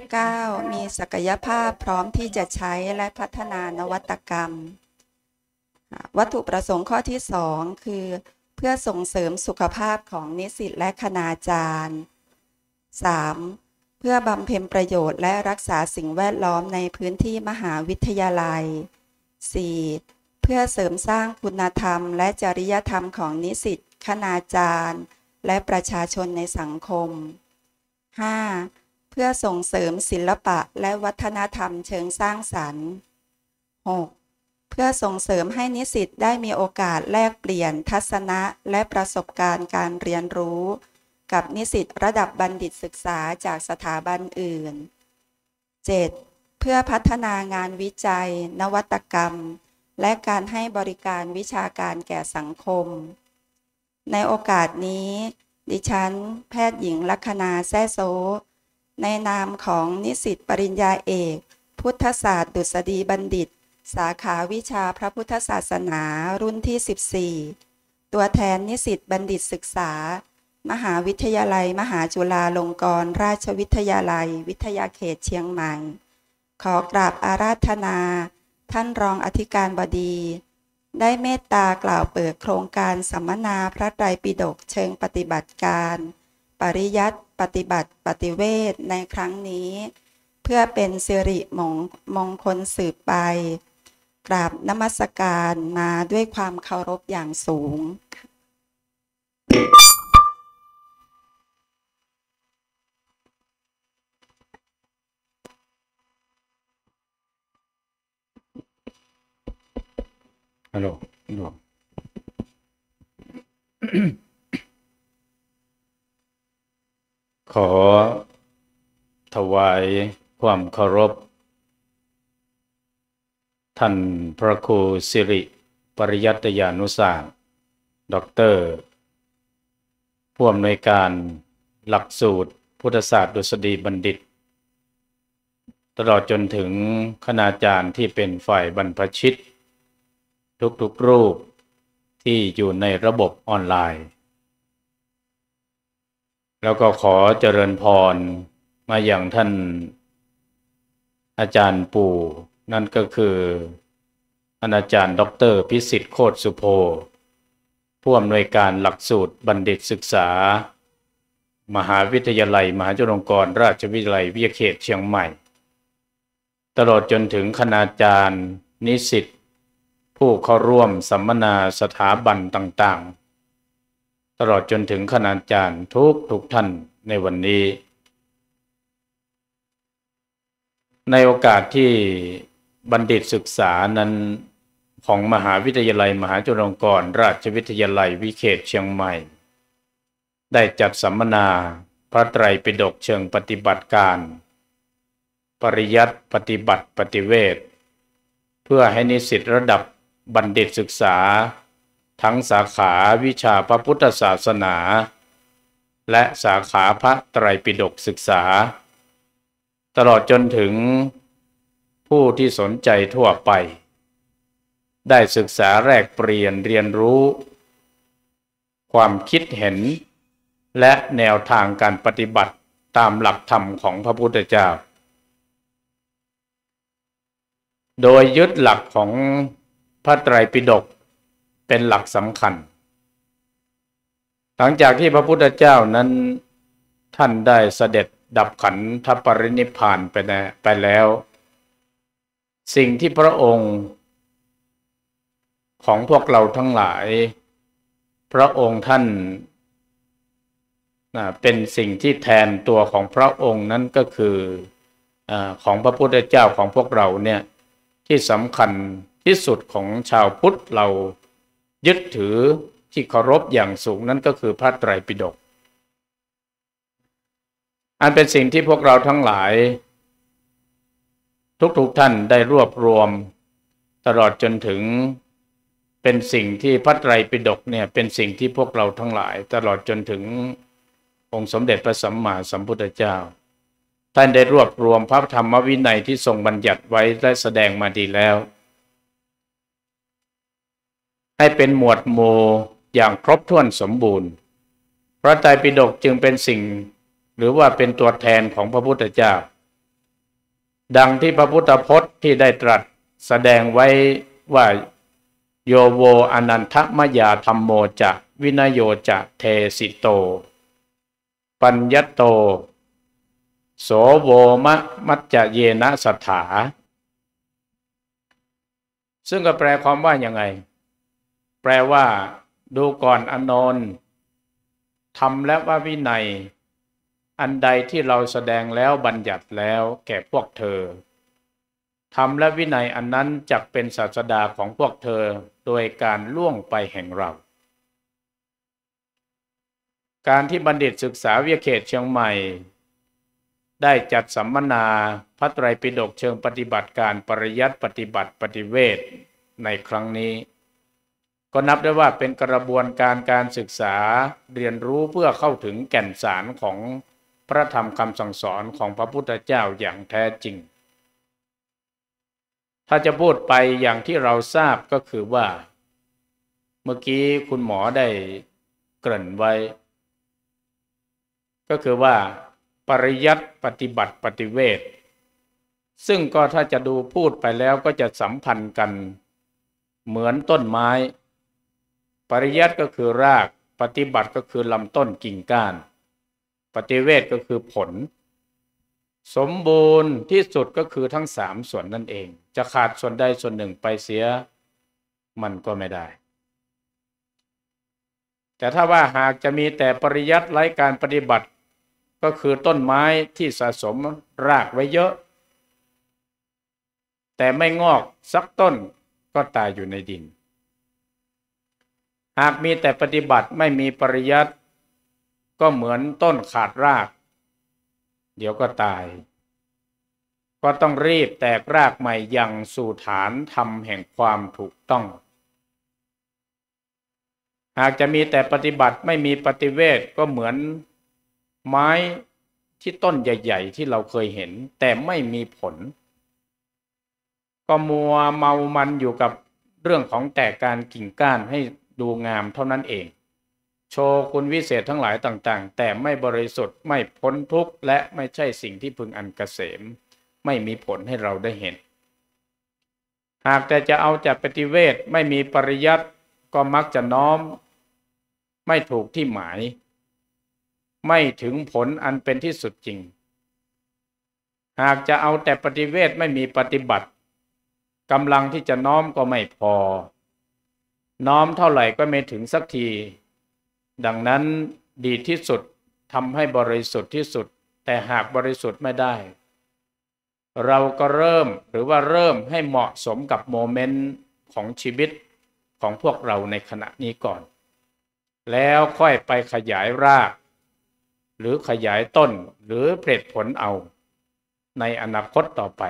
เก้า มีศักยภาพพร้อมที่จะใช้และพัฒนานวัตกรรม วัตถุประสงค์ข้อที่สองคือเพื่อส่งเสริมสุขภาพของนิสิตและคณาจารย์ สาม เพื่อบำเพ็ญประโยชน์และรักษาสิ่งแวดล้อมในพื้นที่มหาวิทยาลัย สี่ เพื่อเสริมสร้างคุณธรรมและจริยธรรมของนิสิตคณาจารย์และประชาชนในสังคม ห้า เพื่อส่งเสริมศิลปะและวัฒนธรรมเชิงสร้างสรรค์ หก เพื่อส่งเสริมให้นิสิตได้มีโอกาสแลกเปลี่ยนทัศนะและประสบการณ์การเรียนรู้กับนิสิตระดับบัณฑิตศึกษาจากสถาบันอื่น เจ็ด เพื่อพัฒนางานวิจัย นวัตกรรม และการให้บริการวิชาการแก่สังคม ในโอกาสนี้ดิฉันแพทย์หญิงลัคนาแซ่โซในนามของนิสิตปริญญาเอกพุทธศาสตร์ดุษฎีบัณฑิตสาขาวิชาพระพุทธศาสนารุ่นที่ สิบสี่ ตัวแทนนิสิตบัณฑิตศึกษามหาวิทยาลัยมหาจุฬาลงกรณราชวิทยาลัยวิทยาเขตเชียงใหม่ขอกราบอาราธนาท่านรองอธิการบดีได้เมตตากล่าวเปิดโครงการสัมมนาพระไตรปิฎกเชิงปฏิบัติการปริยัติปฏิบัติปฏิเวทในครั้งนี้เพื่อเป็นสิริมงมงคลสืบไปกราบนมัสการมาด้วยความเคารพอย่างสูงฮัลโหลฮัลโหล ขอถวายความเคารพท่านพระครูสิริปริยัตยานุสาสตร์ด็อกเตอร์ผู้อำนวยการหลักสูตรพุทธศาสตร์ดุษฎีบัณฑิตตลอดจนถึงคณาจารย์ที่เป็นฝ่ายบรรพชิตทุกๆรูปที่อยู่ในระบบออนไลน์แล้วก็ขอเจริญพรมาอย่างท่านอาจารย์ปู่นั่นก็คือท่านอาจารย์ด็อกเตอร์พิสิทธิ์โคตรสุโภผู้อำนวยการหลักสูตรบัณฑิตศึกษามหาวิทยาลัยมหาจุฬาลงกรณราชวิทยาลัยวิทยาเขตเชียงใหม่ตลอดจนถึงคณาจารย์นิสิตผู้เข้าร่วมสัมมนาสถาบันต่างๆตลอดจนถึงคณาจารย์ทุกทุกท่านในวันนี้ในโอกาสที่บัณฑิตศึกษานั้นของมหาวิทยาลัยมหาจุฬาลงกรณราชวิทยาลัยวิเขตเชียงใหม่ได้จัดสัมมนาพระไตรปิฎกเชิงปฏิบัติการปริยัติปฏิบัติปฏิเวทเพื่อให้นิสิตระดับบัณฑิตศึกษาทั้งสาขาวิชาพระพุทธศาสนาและสาขาพระไตรปิฎกศึกษาตลอดจนถึงผู้ที่สนใจทั่วไปได้ศึกษาแลกเปลี่ยนเรียนรู้ความคิดเห็นและแนวทางการปฏิบัติตามหลักธรรมของพระพุทธเจ้าโดยยึดหลักของพระไตรปิฎกเป็นหลักสำคัญหลังจากที่พระพุทธเจ้านั้นท่านได้เสด็จดับขันธปรินิพพานไปไปแล้วสิ่งที่พระองค์ของพวกเราทั้งหลายพระองค์ท่านเป็นสิ่งที่แทนตัวของพระองค์นั้นก็คือของพระพุทธเจ้าของพวกเราเนี่ยที่สำคัญที่สุดของชาวพุทธเรายึดถือที่เคารพอย่างสูงนั้นก็คือพระไตรปิฎกอันเป็นสิ่งที่พวกเราทั้งหลายทุกๆท่านได้รวบรวมตลอดจนถึงเป็นสิ่งที่พระไตรปิฎกเนี่ยเป็นสิ่งที่พวกเราทั้งหลายตลอดจนถึงองค์สมเด็จพระสัมมาสัมพุทธเจ้าท่านได้รวบรวมพระธรรมวินัยที่ทรงบัญญัติไว้และแสดงมาดีแล้วให้เป็นหมวดหมู่อย่างครบถ้วนสมบูรณ์พระไตรปิฎกจึงเป็นสิ่งหรือว่าเป็นตัวแทนของพระพุทธเจ้าดังที่พระพุทธพจน์ที่ได้ตรัสแสดงไว้ว่าโยโวอนันทมยาธัมโมจะวินโยจะเทสิโตปัญญโตโสโวมะมัจจเยนะสถาซึ่งก็แปลความว่าอย่างไงแปลว่าดูก่อนอานนท์ธรรมและว่าวินัยอันใดที่เราแสดงแล้วบัญญัติแล้วแก่พวกเธอธรรมและวินัยอันนั้นจักเป็นศาสดาของพวกเธอโดยการล่วงไปแห่งเราการที่บัณฑิตศึกษาวิทยาเขตเชียงใหม่ได้จัดสัมมนาพระไตรปิฎกเชิงปฏิบัติการปริยัติปฏิบัติปฏิเวทในครั้งนี้ก็นับได้ว่าเป็นกระบวนการการศึกษาเรียนรู้เพื่อเข้าถึงแก่นสารของพระธรรมคำสั่งสอนของพระพุทธเจ้าอย่างแท้จริงถ้าจะพูดไปอย่างที่เราทราบก็คือว่าเมื่อกี้คุณหมอได้เกริ่นไว้ก็คือว่าปริยัติปฏิบัติปฏิเวทซึ่งก็ถ้าจะดูพูดไปแล้วก็จะสัมพันธ์กันเหมือนต้นไม้ปริยัติก็คือรากปฏิบัติก็คือลำต้นกิ่งก้านปฏิเวทก็คือผลสมบูรณ์ที่สุดก็คือทั้งสามส่วนนั่นเองจะขาดส่วนใดส่วนหนึ่งไปเสียมันก็ไม่ได้แต่ถ้าว่าหากจะมีแต่ปริยัติไร้การปฏิบัติก็คือต้นไม้ที่สะสมรากไว้เยอะแต่ไม่งอกสักต้นก็ตายอยู่ในดินหากมีแต่ปฏิบัติไม่มีปริยัติก็เหมือนต้นขาดรากเดี๋ยวก็ตายก็ต้องรีบแตกรากใหม่ยังสู่ฐานธรรมแห่งความถูกต้องหากจะมีแต่ปฏิบัติไม่มีปฏิเวทก็เหมือนไม้ที่ต้นใหญ่ๆที่เราเคยเห็นแต่ไม่มีผลก็มัวเมามันอยู่กับเรื่องของแตกการกิ่งก้านให้ดูงามเท่านั้นเองโชว์คุณวิเศษทั้งหลายต่างๆแต่ไม่บริสุทธิ์ไม่พ้นทุกข์และไม่ใช่สิ่งที่พึงอันเกษมไม่มีผลให้เราได้เห็นหากแต่จะเอาจากปฏิเวทไม่มีปริยัติก็มักจะน้อมไม่ถูกที่หมายไม่ถึงผลอันเป็นที่สุดจริงหากจะเอาแต่ปฏิเวทไม่มีปฏิบัติกำลังที่จะน้อมก็ไม่พอน้อมเท่าไหร่ก็ไม่ถึงสักทีดังนั้นดีที่สุดทำให้บริสุทธิ์ที่สุดแต่หากบริสุทธิ์ไม่ได้เราก็เริ่มหรือว่าเริ่มให้เหมาะสมกับโมเมนต์ของชีวิตของพวกเราในขณะนี้ก่อนแล้วค่อยไปขยายรากหรือขยายต้นหรือผลิผลเอาในอนาคตต่อไป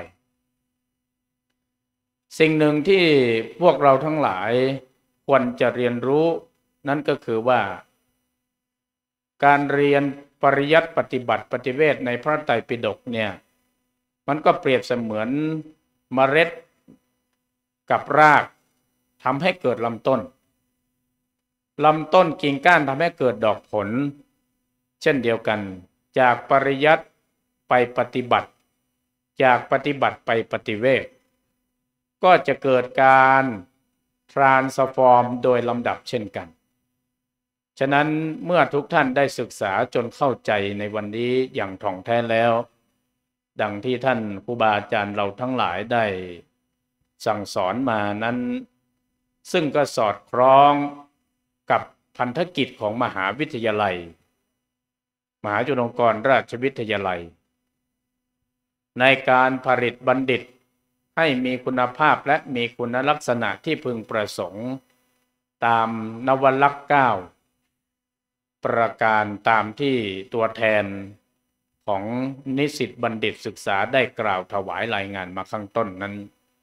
สิ่งหนึ่งที่พวกเราทั้งหลายควรจะเรียนรู้นั่นก็คือว่าการเรียนปริยัติปฏิบัติปฏิเวทในพระไตรปิฎกเนี่ยมันก็เปรียบเสมือนเมล็ดกับรากทำให้เกิดลำต้นลำต้นกิ่งก้านทำให้เกิดดอกผลเช่นเดียวกันจากปริยัติไปปฏิบัติจากปฏิบัติไปปฏิเวทก็จะเกิดการทรานสฟอร์มโดยลำดับเช่นกันฉะนั้นเมื่อทุกท่านได้ศึกษาจนเข้าใจในวันนี้อย่างถ่องแท้แล้วดังที่ท่านครูบาอาจารย์เราทั้งหลายได้สั่งสอนมานั้นซึ่งก็สอดคล้องกับพันธกิจของมหาวิทยาลัยมหาจุฬาลงกรณราชวิทยาลัยในการผลิตบัณฑิตให้มีคุณภาพและมีคุณลักษณะที่พึงประสงค์ตามนวลรรคเก้าประการตามที่ตัวแทนของนิสิตบัณฑิตศึกษาได้กล่าวถวายรายงานมาข้างต้นนั้น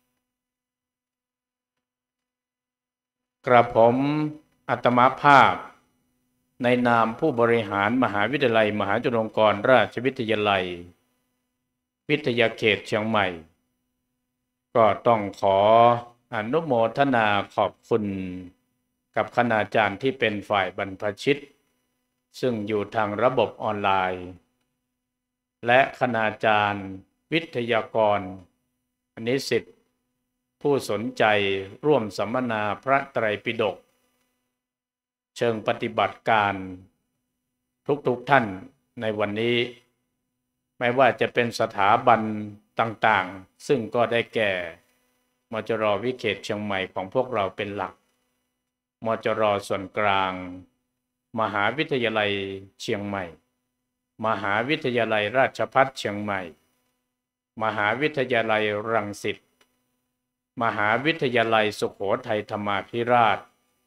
กระผมอาตมาภาพในนามผู้บริหารมหาวิทยาลัยมหาจุฬาลงกรณราชวิทยาลัยวิทยาเขตเชียงใหม่ก็ต้องขออนุโมทนาขอบคุณกับคณาจารย์ที่เป็นฝ่ายบรรพชิตซึ่งอยู่ทางระบบออนไลน์และคณาจารย์วิทยากรนิสิตผู้สนใจร่วมสัมมนาพระไตรปิฎกเชิงปฏิบัติการทุกๆท่านในวันนี้ไม่ว่าจะเป็นสถาบันต่างๆซึ่งก็ได้แก่มจร.วิเขตเชียงใหม่ของพวกเราเป็นหลักมจร.ส่วนกลางมหาวิทยาลัยเชียงใหม่มหาวิทยาลัยราชภัฏเชียงใหม่มหาวิทยาลัยรังสิตมหาวิทยาลัยสุโขทัยธรรมาภิราช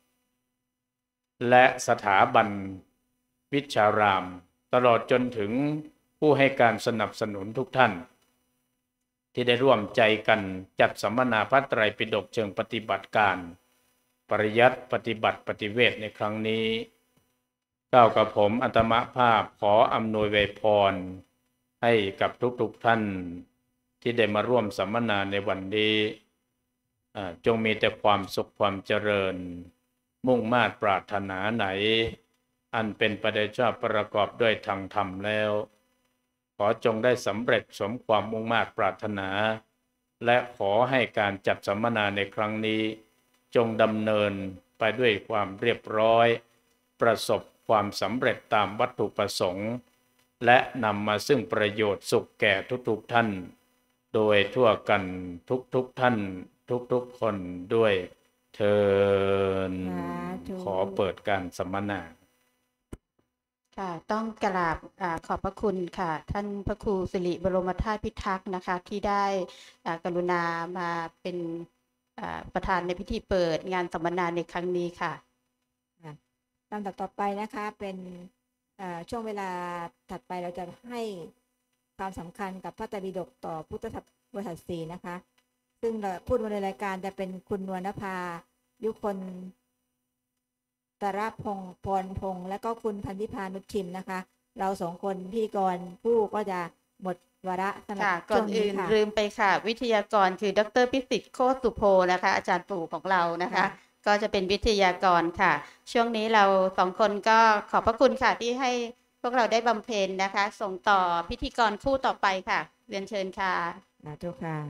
และสถาบันวิชารามตลอดจนถึงผู้ให้การสนับสนุนทุกท่านที่ได้ร่วมใจกันจัดสัมมนาพระไตรปิฎกเชิงปฏิบัติการปริยัติปฏิบัติปฏิเวทในครั้งนี้ก้าวกับผมอัตมภาพขออำนวยไวยพรให้กับทุกๆท่านที่ได้มาร่วมสัมมนาในวันนี้จงมีแต่ความสุขความเจริญมุ่งมา่ปรารถนาไหนอันเป็นไปได้ชอบประกอบด้วยทางธรรมแล้วขอจงได้สำเร็จสมความมุ่งมา่ปรารถนาและขอให้การจัดสัมมนาในครั้งนี้จงดำเนินไปด้วยความเรียบร้อยประสบความสำเร็จตามวัตถุประสงค์และนำมาซึ่งประโยชน์สุขแก่ทุกๆท่านโดยทั่วกันทุกๆท่านทุกๆคนด้วยเทินขอเปิดการสัมมนาค่ะต้องกราบอ่าขอบพระคุณค่ะท่านพระครูสิริบรมธาตุพิทักษ์นะคะที่ได้อ่ากรุณามาเป็นอ่าประธานในพิธีเปิดงานสัมมนาในครั้งนี้ค่ะลำดับต่อไปนะคะเป็นช่วงเวลาถัดไปเราจะให้ความสำคัญกับพระไตรปิฎกต่อพุทธบริษัทสี่นะคะซึ่งพูดในรายการจะเป็นคุณนวลนภายุคนตระพงศ์พรพงศ์และก็คุณพันธิพานุชชิมนะคะเราสองคนพิธีกรผู้ก็จะหมดวาระสำหรับก่อนอื่นลืมไปค่ะวิทยากรคือดร.พิสิทธิ์โคตรสุโภนะคะอาจารย์ปู่ของเรานะคะก็จะเป็นวิทยากรค่ะช่วงนี้เราสองคนก็ขอบพระคุณค่ะที่ให้พวกเราได้บำเพ็ญนะคะส่งต่อพิธีกรคู่ต่อไปค่ะเรียนเชิญค่ะทุกค่ะ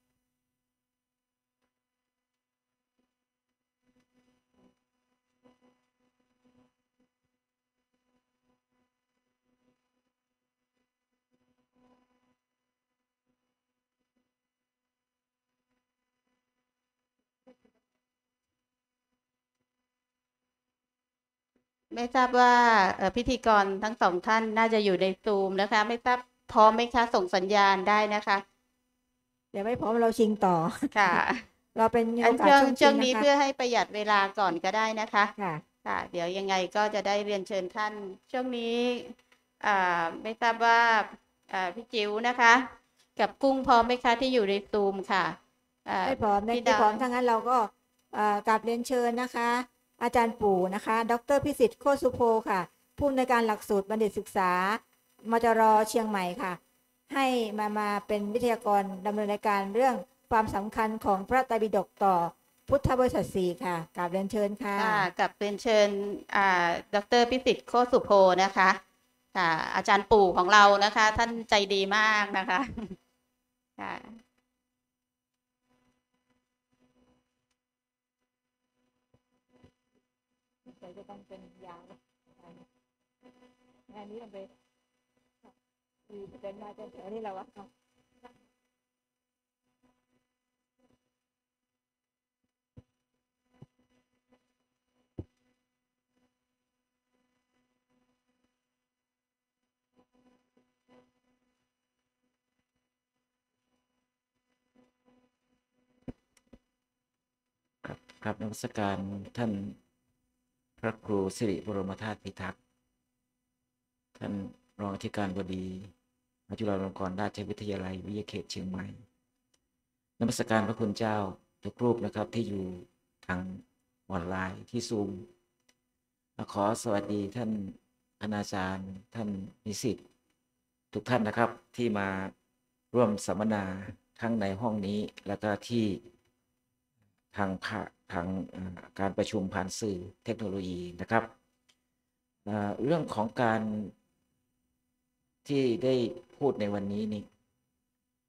ไม่ทราบว่าพิธีกรทั้งสองท่านน่าจะอยู่ในซูมนะคะไม่ทราบพร้อมไหมคะส่งสัญญาณได้นะคะเดี๋ยวไม่พร้อมเราชิงต่อค่ะเราเป็นช่วงช่วงนี้เพื่อให้ประหยัดเวลาก่อนก็ได้นะคะค่ะค่ะเดี๋ยวยังไงก็จะได้เรียนเชิญท่านช่วงนี้ไม่ทราบว่าพี่จิ๋วนะคะกับกุ้งพร้อมไหมคะที่อยู่ในซูมค่ะไม่พร้อมไม่พร้อมทั้งนั้นเราก็กราบเรียนเชิญนะคะอาจารย์ปู่นะคะดร.พิสิทธิ์โคตรสุโภค่ะผู้อำนวยการหลักสูตรบัณฑิตศึกษามจร.เชียงใหม่ค่ะให้มามาเป็นวิทยากรดำเนินรายการเรื่องความสำคัญของพระไตรปิฎกต่อพุทธบริษัทสี่ค่ะกราบเรียนเชิญค่ะกับเรียนเชิญดร.พิสิทธิ์โคตรสุโภนะคะค่ะอาจารย์ปู่ของเรานะคะท่านใจดีมากนะคะค่ะจะต้องเป็นยาวงานนี้เราไปมีเป็นมาจนถึงนี่เราวะครับครับนมัสการท่านพระครูสิริบรมธาตุพิทักษ์ท่านรองอธิการบดีจุฬาลงกรณราชวิทยาลัยวิทยาเขตเชียงใหม่นมัสการพระคุณเจ้าทุกรูปนะครับที่อยู่ทางออนไลน์ที่ซูมขอสวัสดีท่านคณาจารย์ท่านนิสิตทุกท่านนะครับที่มาร่วมสัมมนาทั้งในห้องนี้แล้วก็ที่ทางทางการประชุมผ่านสื่อเทคโนโลยีนะครับเรื่องของการที่ได้พูดในวันนี้นี่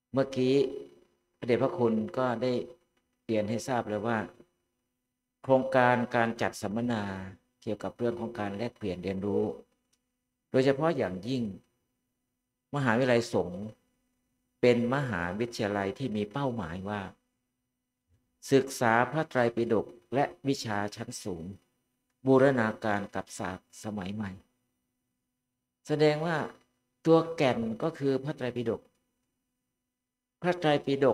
เมื่อกี้พระเดชพระคุณก็ได้เรียนให้ทราบเลยว่า โครงการการจัดสัมมนาเกี่ยวกับเรื่องของการแลกเปลี่ยนเรียนรู้ โดยเฉพาะอย่างยิ่งมหาวิทยาลัยสงฆ์เป็นมหาวิทยาลัยที่มีเป้าหมายว่า ศึกษาพระไตรปิฎกและวิชาชั้นสูงบูรณาการกับศาสตร์สมัยใหม่ แสดงว่าตัวแก่นก็คือพระไตรปิฎกพระไตรปิฎก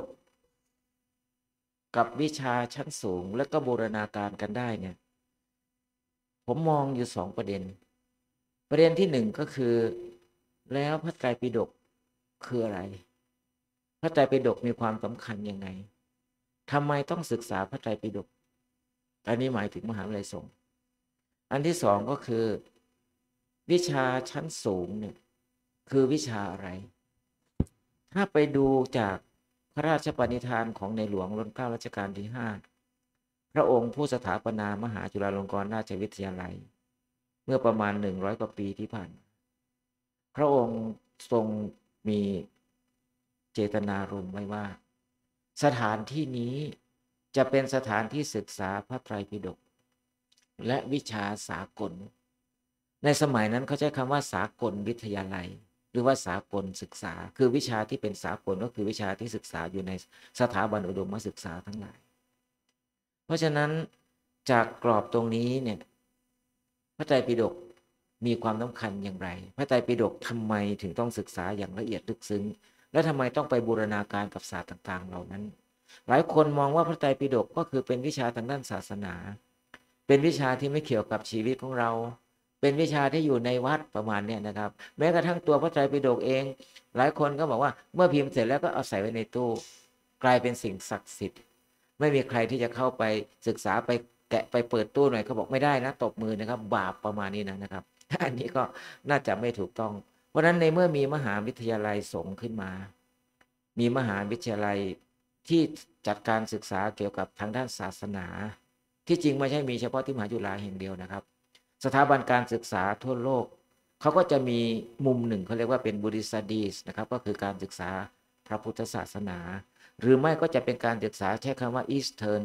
กับวิชาชั้นสูงและก็บูรณาการกันได้เนี่ยผมมองอยู่สองประเด็นประเด็นที่หนึ่งก็คือแล้วพระไตรปิฎกคืออะไรพระไตรปิฎกมีความสำคัญยังไงทำไมต้องศึกษาพระไตรปิฎกอันนี้หมายถึงมหาวิทยาลัยสงฆ์อันที่สองก็คือวิชาชั้นสูงเนี่ยคือวิชาอะไรถ้าไปดูจากพระราชปณิธานของในหลวงรัชกาลรัชกาลที่ห้าพระองค์ผู้สถาปนามหาจุฬาลงกรณราชวิทยาลัยเมื่อประมาณหนึ่งร้อยกว่าปีที่ผ่านพระองค์ทรงมีเจตนารมณ์ไว้ว่าสถานที่นี้จะเป็นสถานที่ศึกษาพระไตรปิฎกและวิชาสากลในสมัยนั้นเขาใช้คำว่าสากลวิทยาลัยหรือว่าสากลศึกษาคือวิชาที่เป็นสากลก็คือวิชาที่ศึกษาอยู่ในสถาบันอุดมศึกษาทั้งหลายเพราะฉะนั้นจากกรอบตรงนี้เนี่ยพระไตรปิฎกมีความสำคัญอย่างไรพระไตรปิฎกทำไมถึงต้องศึกษาอย่างละเอียดลึกซึ้งและทำไมต้องไปบูรณาการกับศาสตร์ต่างๆเหล่านั้นหลายคนมองว่าพระไตรปิฎกก็คือเป็นวิชาทางด้านศาสนาเป็นวิชาที่ไม่เกี่ยวกับชีวิตของเราเป็นวิชาที่อยู่ในวัดประมาณนี้นะครับแม้กระทั่งตัวพระไตรปิฎกเองหลายคนก็บอกว่าเมื่อพิมพ์เสร็จแล้วก็เอาใส่ไว้ในตู้กลายเป็นสิ่งศักดิ์สิทธิ์ไม่มีใครที่จะเข้าไปศึกษาไปแกะไปเปิดตู้หน่อยเขาบอกไม่ได้นะตบมือนะครับบาปประมาณนี้นะนะครับอันนี้ก็น่าจะไม่ถูกต้องเพราะฉะนั้นในเมื่อมีมหาวิทยาลัยสงฆ์ขึ้นมามีมหาวิทยาลัยที่จัดการศึกษาเกี่ยวกับทางด้านศาสนาที่จริงไม่ใช่มีเฉพาะที่มหาจุฬาแห่งเดียวนะครับสถาบันการศึกษาทั่วโลกเขาก็จะมีมุมหนึ่งเขาเรียกว่าเป็น Buddhist Studies นะครับก็คือการศึกษาพระพุทธศาสนาหรือไม่ก็จะเป็นการศึกษาใช้คำว่า Eastern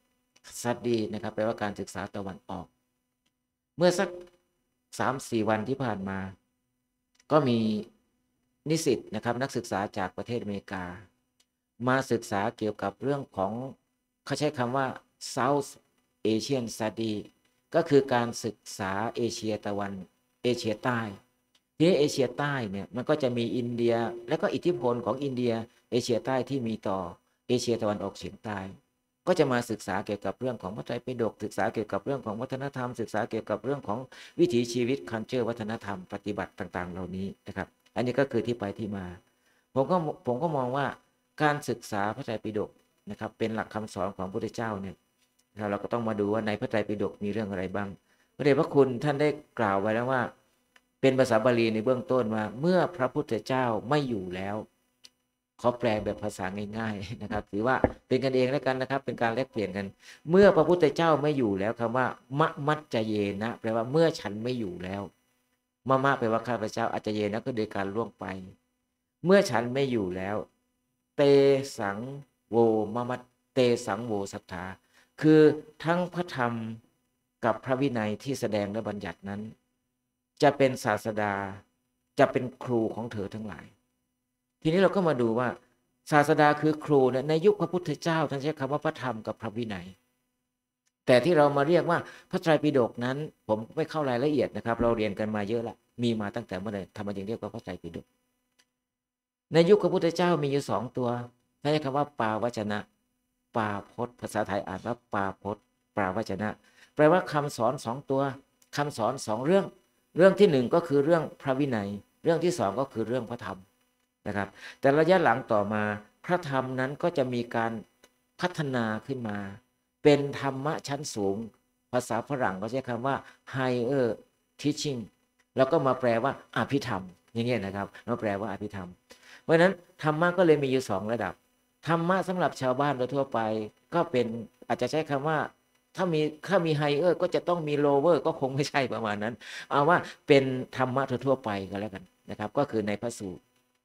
Study นะครับแปลว่าการศึกษาตะวันออกเมื่อสัก สามสี่ วันที่ผ่านมาก็มีนิสิตนะครับนักศึกษาจากประเทศอเมริกามาศึกษาเกี่ยวกับเรื่องของเขาใช้คำว่า South Asian Study ก็คือการศึกษาเอเชียตะวันเอเชียใต้ทีนี้เอเชียใต้เนี่ยมันก็จะมีอินเดียและก็อิทธิพลของอินเดียเอเชียใต้ที่มีต่อเอเชียตะวันออกเฉียงใต้ก็จะมาศึกษาเกี่ยวกับเรื่องของพระไตรปิฎกศึกษาเกี่ยวกับเรื่องของวัฒนธรรมศึกษาเกี่ยวกับเรื่องของวิถีชีวิต culture วัฒนธรรมปฏิบัติต่างๆเหล่านี้นะครับอันนี้ก็คือที่ไปที่มาผมก็ผมก็มองว่าการศึกษาพระไตรปิฎกนะครับเป็นหลักคำสอนของพระพุทธเจ้าเนี่ยเราก็ต้องมาดูว่าในพระไตรปิฎกมีเรื่องอะไรบ้างพระเดชพระคุณท่านได้กล่าวไว้แล้วว่าเป็นภาษาบาลีในเบื้องต้นว่าเมื่อพระพุทธเจ้าไม่อยู่แล้วขอแปลแบบภาษาง่ายๆนะครับถือว่าเป็นกันเองแล้วกันนะครับเป็นการแลกเปลี่ยนกันเมื่อพระพุทธเจ้าไม่อยู่แล้วคำว่ามะมัจจเยนะแปลว่าเมื่อฉันไม่อยู่แล้วมะมะแปลว่าข้าพเจ้าอัจจเยนะก็โดยการล่วงไปเมื่อฉันไม่อยู่แล้วเตสังโวมะมัตเตสังโวสัทธาคือทั้งพระธรรมกับพระวินัยที่แสดงและบัญญัตินั้นจะเป็นศาสดาจะเป็นครูของเธอทั้งหลายทีนี้เราก็มาดูว่าศาสดาคือครูเนี่ยในยุคพระพุทธเจ้าท่านใช้คำว่าพระธรรมกับพระวินัยแต่ที่เรามาเรียกว่าพระไตรปิฎกนั้นผมไม่เข้ารายละเอียดนะครับเราเรียนกันมาเยอะละมีมาตั้งแต่เมื่อไหร่ทำไมจึงเรียกว่าพระไตรปิฎกในยุคพระพุทธเจ้ามีอยู่สองตัวท่านใช้คำว่าปาวจนะปาพจน์ภาษาไทยอ่านว่าปาพจน์ปาวจนะแปลว่าคำสอนสองตัวคำสอนสองเรื่องเรื่องที่หนึ่งก็คือเรื่องพระวินัยเรื่องที่สองก็คือเรื่องพระธรรมนะครับแต่ระยะหลังต่อมาพระธรรมนั้นก็จะมีการพัฒนาขึ้นมาเป็นธรรมะชั้นสูงภาษาฝรั่งก็ใช้คำว่า higher teaching แล้วก็มาแปลว่าอภิธรรมอย่างเงี้ยนะครับมาแปลว่าอภิธรรมเพราะฉะนั้นธรรมะก็เลยมีอยู่สองระดับธรรมะสำหรับชาวบ้านโดยทั่วไปก็เป็นอาจจะใช้คำว่าถ้ามีถ้ามีไฮเออร์ก็จะต้องมีโลเวอร์ก็คงไม่ใช่ประมาณนั้นเอาว่าเป็นธรรมะทั่วไปก็แล้วกันนะครับก็คือในพระสูตร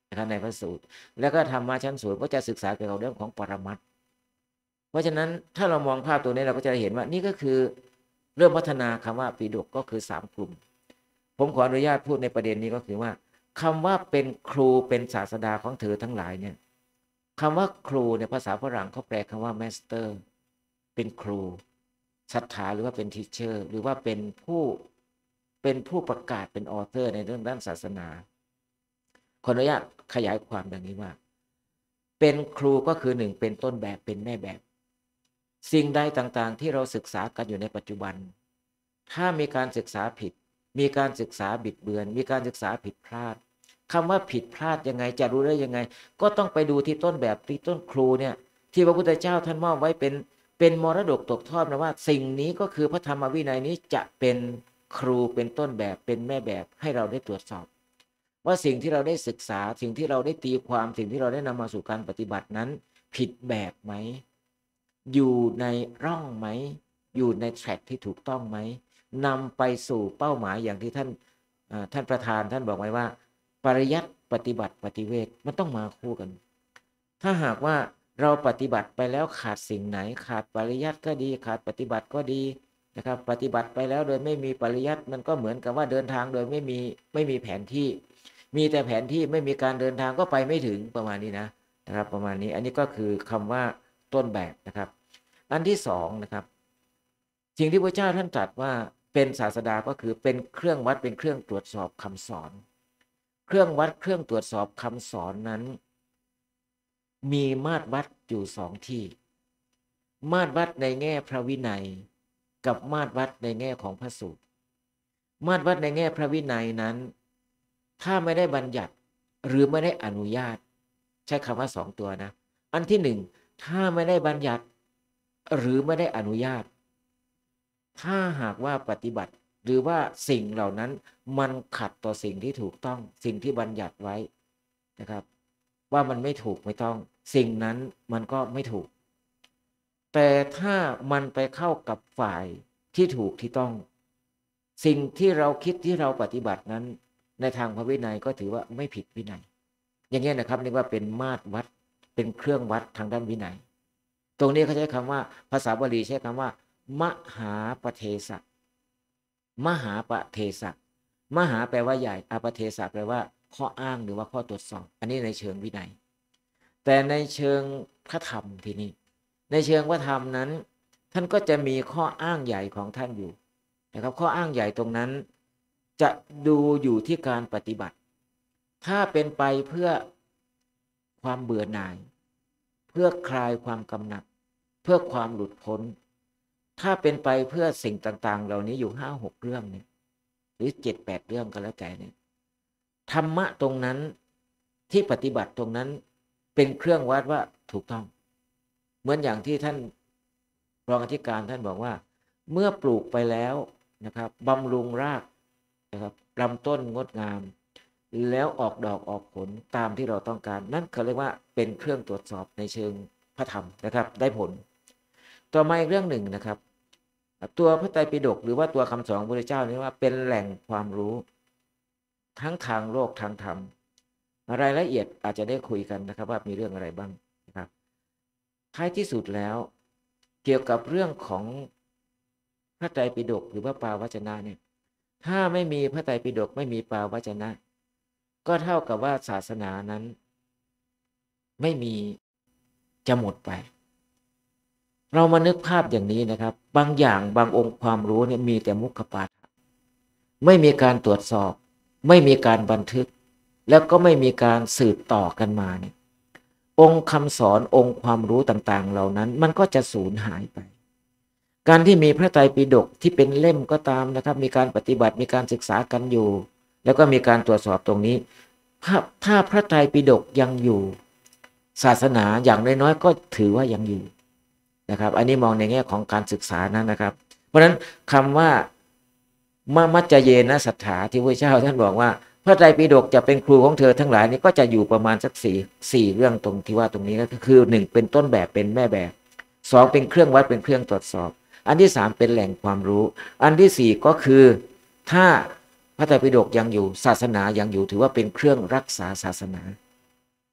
นะครับในพระสูตรแล้วก็ธรรมะชั้นสูงก็จะศึกษาเกี่ยวกับเรื่องของปรมัตถ์เพราะฉะนั้นถ้าเรามองภาพตัวนี้เราก็จะเห็นว่านี่ก็คือเริ่มพัฒนาคำว่าปิฎกก็คือสามกลุ่มผมขออนุญาตพูดในประเด็นนี้ก็คือว่าคำว่าเป็นครูเป็นศาสดาของเธอทั้งหลายเนี่ยคำว่าครูในภาษาฝรั่งเขาแปลคำว่า master เป็นครูศรัทธาหรือว่าเป็น teacher หรือว่าเป็นผู้เป็นผู้ประกาศเป็น author ในเรื่องด้านศาสนาขออนุญาตขยายความดังนี้ว่าเป็นครูก็คือหนึ่งเป็นต้นแบบเป็นแม่แบบสิ่งใดต่างๆที่เราศึกษากันอยู่ในปัจจุบันถ้ามีการศึกษาผิดมีการศึกษาบิดเบือนมีการศึกษาผิดพลาดคำว่าผิดพลาดยังไงจะรู้ได้ยังไงก็ต้องไปดูที่ต้นแบบที่ต้นครูเนี่ยที่พระพุทธเจ้าท่านมอบไว้เป็นเป็นมรดกตกทอดนะว่าสิ่งนี้ก็คือพระธรรมวินัยนี้จะเป็นครูเป็นต้นแบบเป็นแม่แบบให้เราได้ตรวจสอบว่าสิ่งที่เราได้ศึกษาสิ่งที่เราได้ตีความสิ่งที่เราได้นำมาสู่การปฏิบัตินั้นผิดแบบไหมอยู่ในร่องไหมอยู่ในแทร็กที่ถูกต้องไหมนำไปสู่เป้าหมายอย่างที่ท่านท่านประธานท่านบอกไว้ว่าปริยัติปฏิบัติปฏิเวทมันต้องมาคู่กันถ้าหากว่าเราปฏิบัติไปแล้วขาดสิ่งไหนขาดปริยัติก็ดีขาดปฏิบัติก็ดีนะครับปฏิบัติไปแล้วโดยไม่มีปริยัติมันก็เหมือนกับว่าเดินทางโดยไม่มีไม่มีแผนที่มีแต่แผนที่ไม่มีการเดินทางก็ไปไม่ถึงประมาณนี้นะนะครับประมาณนี้อันนี้ก็คือคำว่าต้นแบบนะครับอันที่สองนะครับสิ่งที่พระเจ้าท่านตรัสว่าเป็นศาสดาก็คือเป็นเครื่องวัดเป็นเครื่องตรวจสอบคำสอนเครื่องวัดเครื่องตรวจสอบคำสอนนั้นมีมาตรวัดอยู่สองที่มาตรวัดในแง่พระวินัยกับมาตรวัดในแง่ของพระสูตรมาตรวัดในแง่พระวินัยนั้นถ้าไม่ได้บัญญัติหรือไม่ได้อนุญาตใช้คำว่าสองตัวนะอันที่หนึ่งถ้าไม่ได้บัญญัติหรือไม่ได้อนุญาตถ้าหากว่าปฏิบัติหรือว่าสิ่งเหล่านั้นมันขัดต่อสิ่งที่ถูกต้องสิ่งที่บัญญัติไว้นะครับว่ามันไม่ถูกไม่ต้องสิ่งนั้นมันก็ไม่ถูกแต่ถ้ามันไปเข้ากับฝ่ายที่ถูกที่ต้องสิ่งที่เราคิดที่เราปฏิบัตินั้นในทางพระวินัยก็ถือว่าไม่ผิดวินัยอย่างนี้นะครับเรียกว่าเป็นมาตรวัดเป็นเครื่องวัดทางด้านวินัยตรงนี้เขาใช้คำว่าภาษาบาลีใช้คำว่ามหาปเทศะมหาปเทศะมหาแปลว่าใหญ่อปเทศะแปลว่าข้ออ้างหรือว่าข้อตรวจสอบอันนี้ในเชิงวินัยแต่ในเชิงพระธรรมทีนี้ในเชิงพระธรรมนั้นท่านก็จะมีข้ออ้างใหญ่ของท่านอยู่นะครับข้ออ้างใหญ่ตรงนั้นจะดูอยู่ที่การปฏิบัติถ้าเป็นไปเพื่อความเบื่อหน่ายเพื่อคลายความกำหนัดเพื่อความหลุดพ้นถ้าเป็นไปเพื่อสิ่งต่างๆเหล่านี้อยู่ห้าหกเรื่องเนี่ยหรือเจ็ดแปดเรื่องก็แล้วแต่เนี่ยธรรมะตรงนั้นที่ปฏิบัติตรงนั้นเป็นเครื่องวัดว่าถูกต้องเหมือนอย่างที่ท่านรองอธิการท่านบอกว่าเมื่อปลูกไปแล้วนะครับบำรุงรากนะครับลำต้นงดงามแล้วออกดอกออกผลตามที่เราต้องการนั่นเขาเรียกว่าเป็นเครื่องตรวจสอบในเชิงพระธรรมนะครับได้ผลต่อมาอีกเรื่องหนึ่งนะครับตัวพระไตรปิฎกหรือว่าตัวคำสอนของพระพุทธเจ้านี่ว่าเป็นแหล่งความรู้ทั้งทางโลกทางธรรมรายละเอียดอาจจะได้คุยกันนะครับว่ามีเรื่องอะไรบ้างนะครับท้ายที่สุดแล้วเกี่ยวกับเรื่องของพระไตรปิฎกหรือว่าปาวจนะเนี่ยถ้าไม่มีพระไตรปิฎกไม่มีปาวจนะก็เท่ากับว่าศาสนานั้นไม่มีจะหมดไปเรามานึกภาพอย่างนี้นะครับบางอย่างบางองค์ความรู้เนี่ยมีแต่มุขปาฐะไม่มีการตรวจสอบไม่มีการบันทึกแล้วก็ไม่มีการสืบต่อกันมาเนี่ยองค์คำสอนองค์ความรู้ต่างๆเหล่านั้นมันก็จะสูญหายไปการที่มีพระไตรปิฎกที่เป็นเล่มก็ตามนะครับมีการปฏิบัติมีการศึกษากันอยู่แล้วก็มีการตรวจสอบตรงนี้ถ้าพระไตรปิฎกยังอยู่ศาสนาอย่างน้อยๆก็ถือว่ายังอยู่นะครับอันนี้มองในแง่ของการศึกษานั้นนะครับเพราะฉะนั้นคำว่ามมัจจเยนะสัทธาที่พระเจ้าท่านบอกว่าพระไตรปิฎกจะเป็นครูของเธอทั้งหลายนี้ก็จะอยู่ประมาณสักสี่สี่เรื่องตรงที่ว่าตรงนี้ก็คือหนึ่งเป็นต้นแบบเป็นแม่แบบสองเป็นเครื่องวัดเป็นเครื่องตรวจสอบอันที่สามเป็นแหล่งความรู้อันที่สี่ก็คือถ้าพระไตรปิฎกยังอยู่ศาสนายังอยู่ถือว่าเป็นเครื่องรักษาศาสนา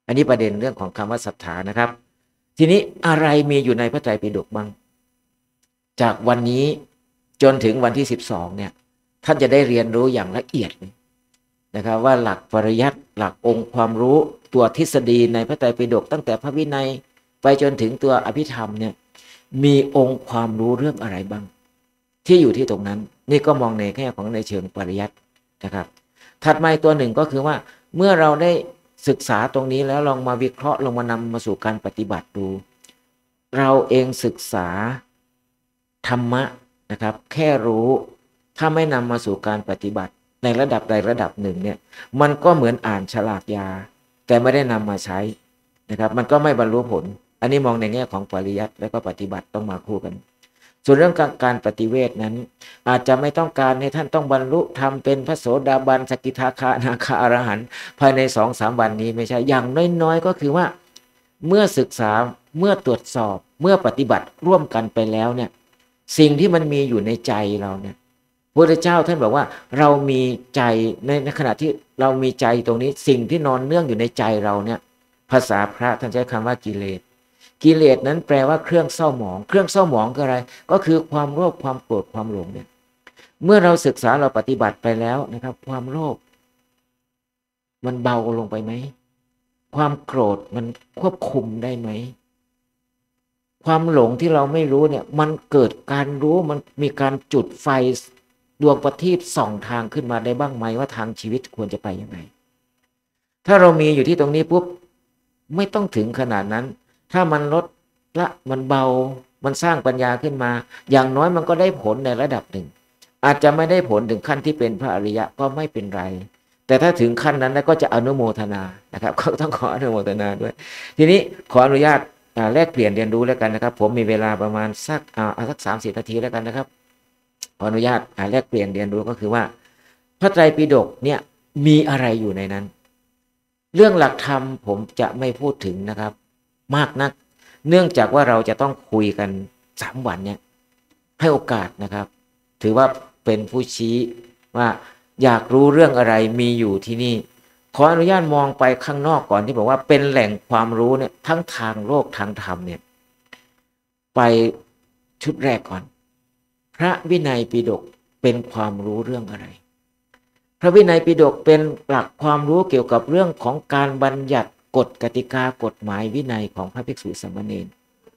อันนี้ประเด็นเรื่องของคำว่าศรัทธานะครับทีนี้อะไรมีอยู่ในพระไตรปิฎกบ้างจากวันนี้จนถึงวันที่สิบสองเนี่ยท่านจะได้เรียนรู้อย่างละเอียดเลยนะครับว่าหลักปริยัติหลักองค์ความรู้ตัวทฤษฎีในพระไตรปิฎกตั้งแต่พระวินัยไปจนถึงตัวอภิธรรมเนี่ยมีองค์ความรู้เรื่องอะไรบ้างที่อยู่ที่ตรงนั้นนี่ก็มองในแง่ของในเชิงปริยัตินะครับถัดมาตัวหนึ่งก็คือว่าเมื่อเราได้ศึกษาตรงนี้แล้วลองมาวิเคราะห์ลงมานำมาสู่การปฏิบัติดูเราเองศึกษาธรรมะนะครับแค่รู้ถ้าไม่นำมาสู่การปฏิบัติในระดับใดระดับหนึ่งเนี่ยมันก็เหมือนอ่านฉลากยาแต่ไม่ได้นำมาใช้นะครับมันก็ไม่บรรลุผลอันนี้มองในแง่ของปริยัติและก็ปฏิบัติต้องมาคู่กันส่วนเรื่องการปฏิเวทนั้นอาจจะไม่ต้องการให้ท่านต้องบรรลุธรรมเป็นพระโสดาบันสกิทาคานาคาอรหันต์ภายใน สองถึงสาม วันนี้ไม่ใช่อย่างน้อยๆก็คือว่าเมื่อศึกษาเมื่อตรวจสอบเมื่อปฏิบัติร่วมกันไปแล้วเนี่ยสิ่งที่มันมีอยู่ในใจเราเนี่ยพระพุทธเจ้าท่านบอกว่าเรามีใจในขณะที่เรามีใจตรงนี้สิ่งที่นอนเนื่องอยู่ในใจเราเนี่ยภาษาพระท่านใช้คำว่ากิเลสกิเลสนั้นแปลว่าเครื่องเศร้าหมองเครื่องเศร้าหมองคืออะไรก็คือความโลภความโกรธความหลงเนี่ยเมื่อเราศึกษาเราปฏิบัติไปแล้วนะครับความโลภมันเบาลงไปไหมความโกรธมันควบคุมได้ไหมความหลงที่เราไม่รู้เนี่ยมันเกิดการรู้มันมีการจุดไฟดวงประทีปส่องทางขึ้นมาได้บ้างไหมว่าทางชีวิตควรจะไปยังไงถ้าเรามีอยู่ที่ตรงนี้ปุ๊บไม่ต้องถึงขนาดนั้นถ้ามันลดละมันเบามันสร้างปัญญาขึ้นมาอย่างน้อยมันก็ได้ผลในระดับหนึ่งอาจจะไม่ได้ผลถึงขั้นที่เป็นพระอริยะก็ไม่เป็นไรแต่ถ้าถึงขั้นนั้นแล้วก็จะอนุโมทนานะครับก็ต้องขออนุโมทนาด้วยทีนี้ขออนุญาตแลกเปลี่ยนเรียนรู้แล้วกันนะครับผมมีเวลาประมาณสักเอาสักสามสิบนาทีแล้วกันนะครับขออนุญาตแลกเปลี่ยนเรียนรู้ก็คือว่าพระไตรปิฎกเนี่ยมีอะไรอยู่ในนั้นเรื่องหลักธรรมผมจะไม่พูดถึงนะครับมากนักเนื่องจากว่าเราจะต้องคุยกันสามวันเนี่ยให้โอกาสนะครับถือว่าเป็นผู้ชี้ว่าอยากรู้เรื่องอะไรมีอยู่ที่นี่ขออนุญาตมองไปข้างนอกก่อนที่บอกว่าเป็นแหล่งความรู้เนี่ยทั้งทางโลกทางธรรมเนี่ยไปชุดแรกก่อนพระวินัยปิฎกเป็นความรู้เรื่องอะไรพระวินัยปิฎกเป็นหลักความรู้เกี่ยวกับเรื่องของการบัญญัติกฎกติกากฎหมายวินัยของพระภิกษุสามเณร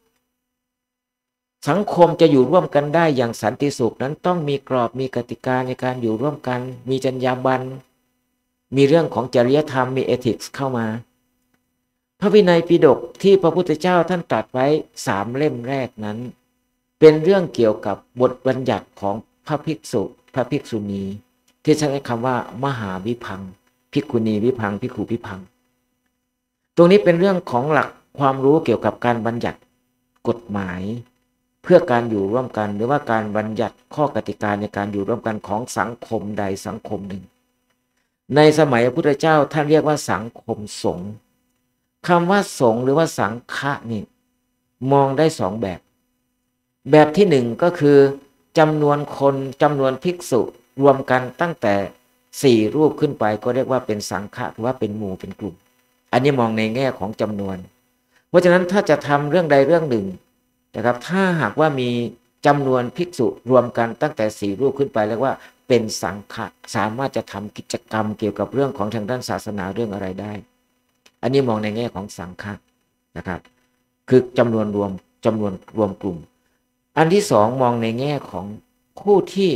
สังคมจะอยู่ร่วมกันได้อย่างสันติสุขนั้นต้องมีกรอบมีกติกาในการอยู่ร่วมกันมีจรรยาบรรณมีเรื่องของจริยธรรมมีเอธิกส์เข้ามาพระวินัยปิฎกที่พระพุทธเจ้าท่านตรัสไว้สามเล่มแรกนั้นเป็นเรื่องเกี่ยวกับบทบัญญัติของพระภิกษุพระภิกษุณีที่ใช้คำว่ามหาวิภังค์ภิกขุณีวิภังค์ภิกขุวิภังค์ตรงนี้เป็นเรื่องของหลักความรู้เกี่ยวกับการบัญญัติกฎหมายเพื่อการอยู่ร่วมกันหรือว่าการบัญญัติข้อกติกาในการอยู่ร่วมกันของสังคมใดสังคมหนึ่งในสมัยพระพุทธเจ้าท่านเรียกว่าสังคมสงฆ์คำว่าสงฆ์หรือว่าสังฆะนี่มองได้สองแบบแบบที่หนึ่งก็คือจำนวนคนจำนวนภิกษุรวมกันตั้งแต่สี่รูปขึ้นไปก็เรียกว่าเป็นสังฆะหรือว่าเป็นหมู่เป็นกลุ่มอันนี้มองในแง่ของจำนวนเพราะฉะนั้นถ้าจะทำเรื่องใดเรื่องหนึ่งนะครับถ้าหากว่ามีจำนวนภิกษุรวมกันตั้งแต่สี่รูปขึ้นไปเรียกว่าเป็นสังฆะสามารถจะทำกิจกรรมเกี่ยวกับเรื่องของทางด้านศาสนาเรื่องอะไรได้อันนี้มองในแง่ของสังฆะนะครับคือจำนวนรวมจำนวนรวมกลุ่มอันที่สองมองในแง่ของผู้ที่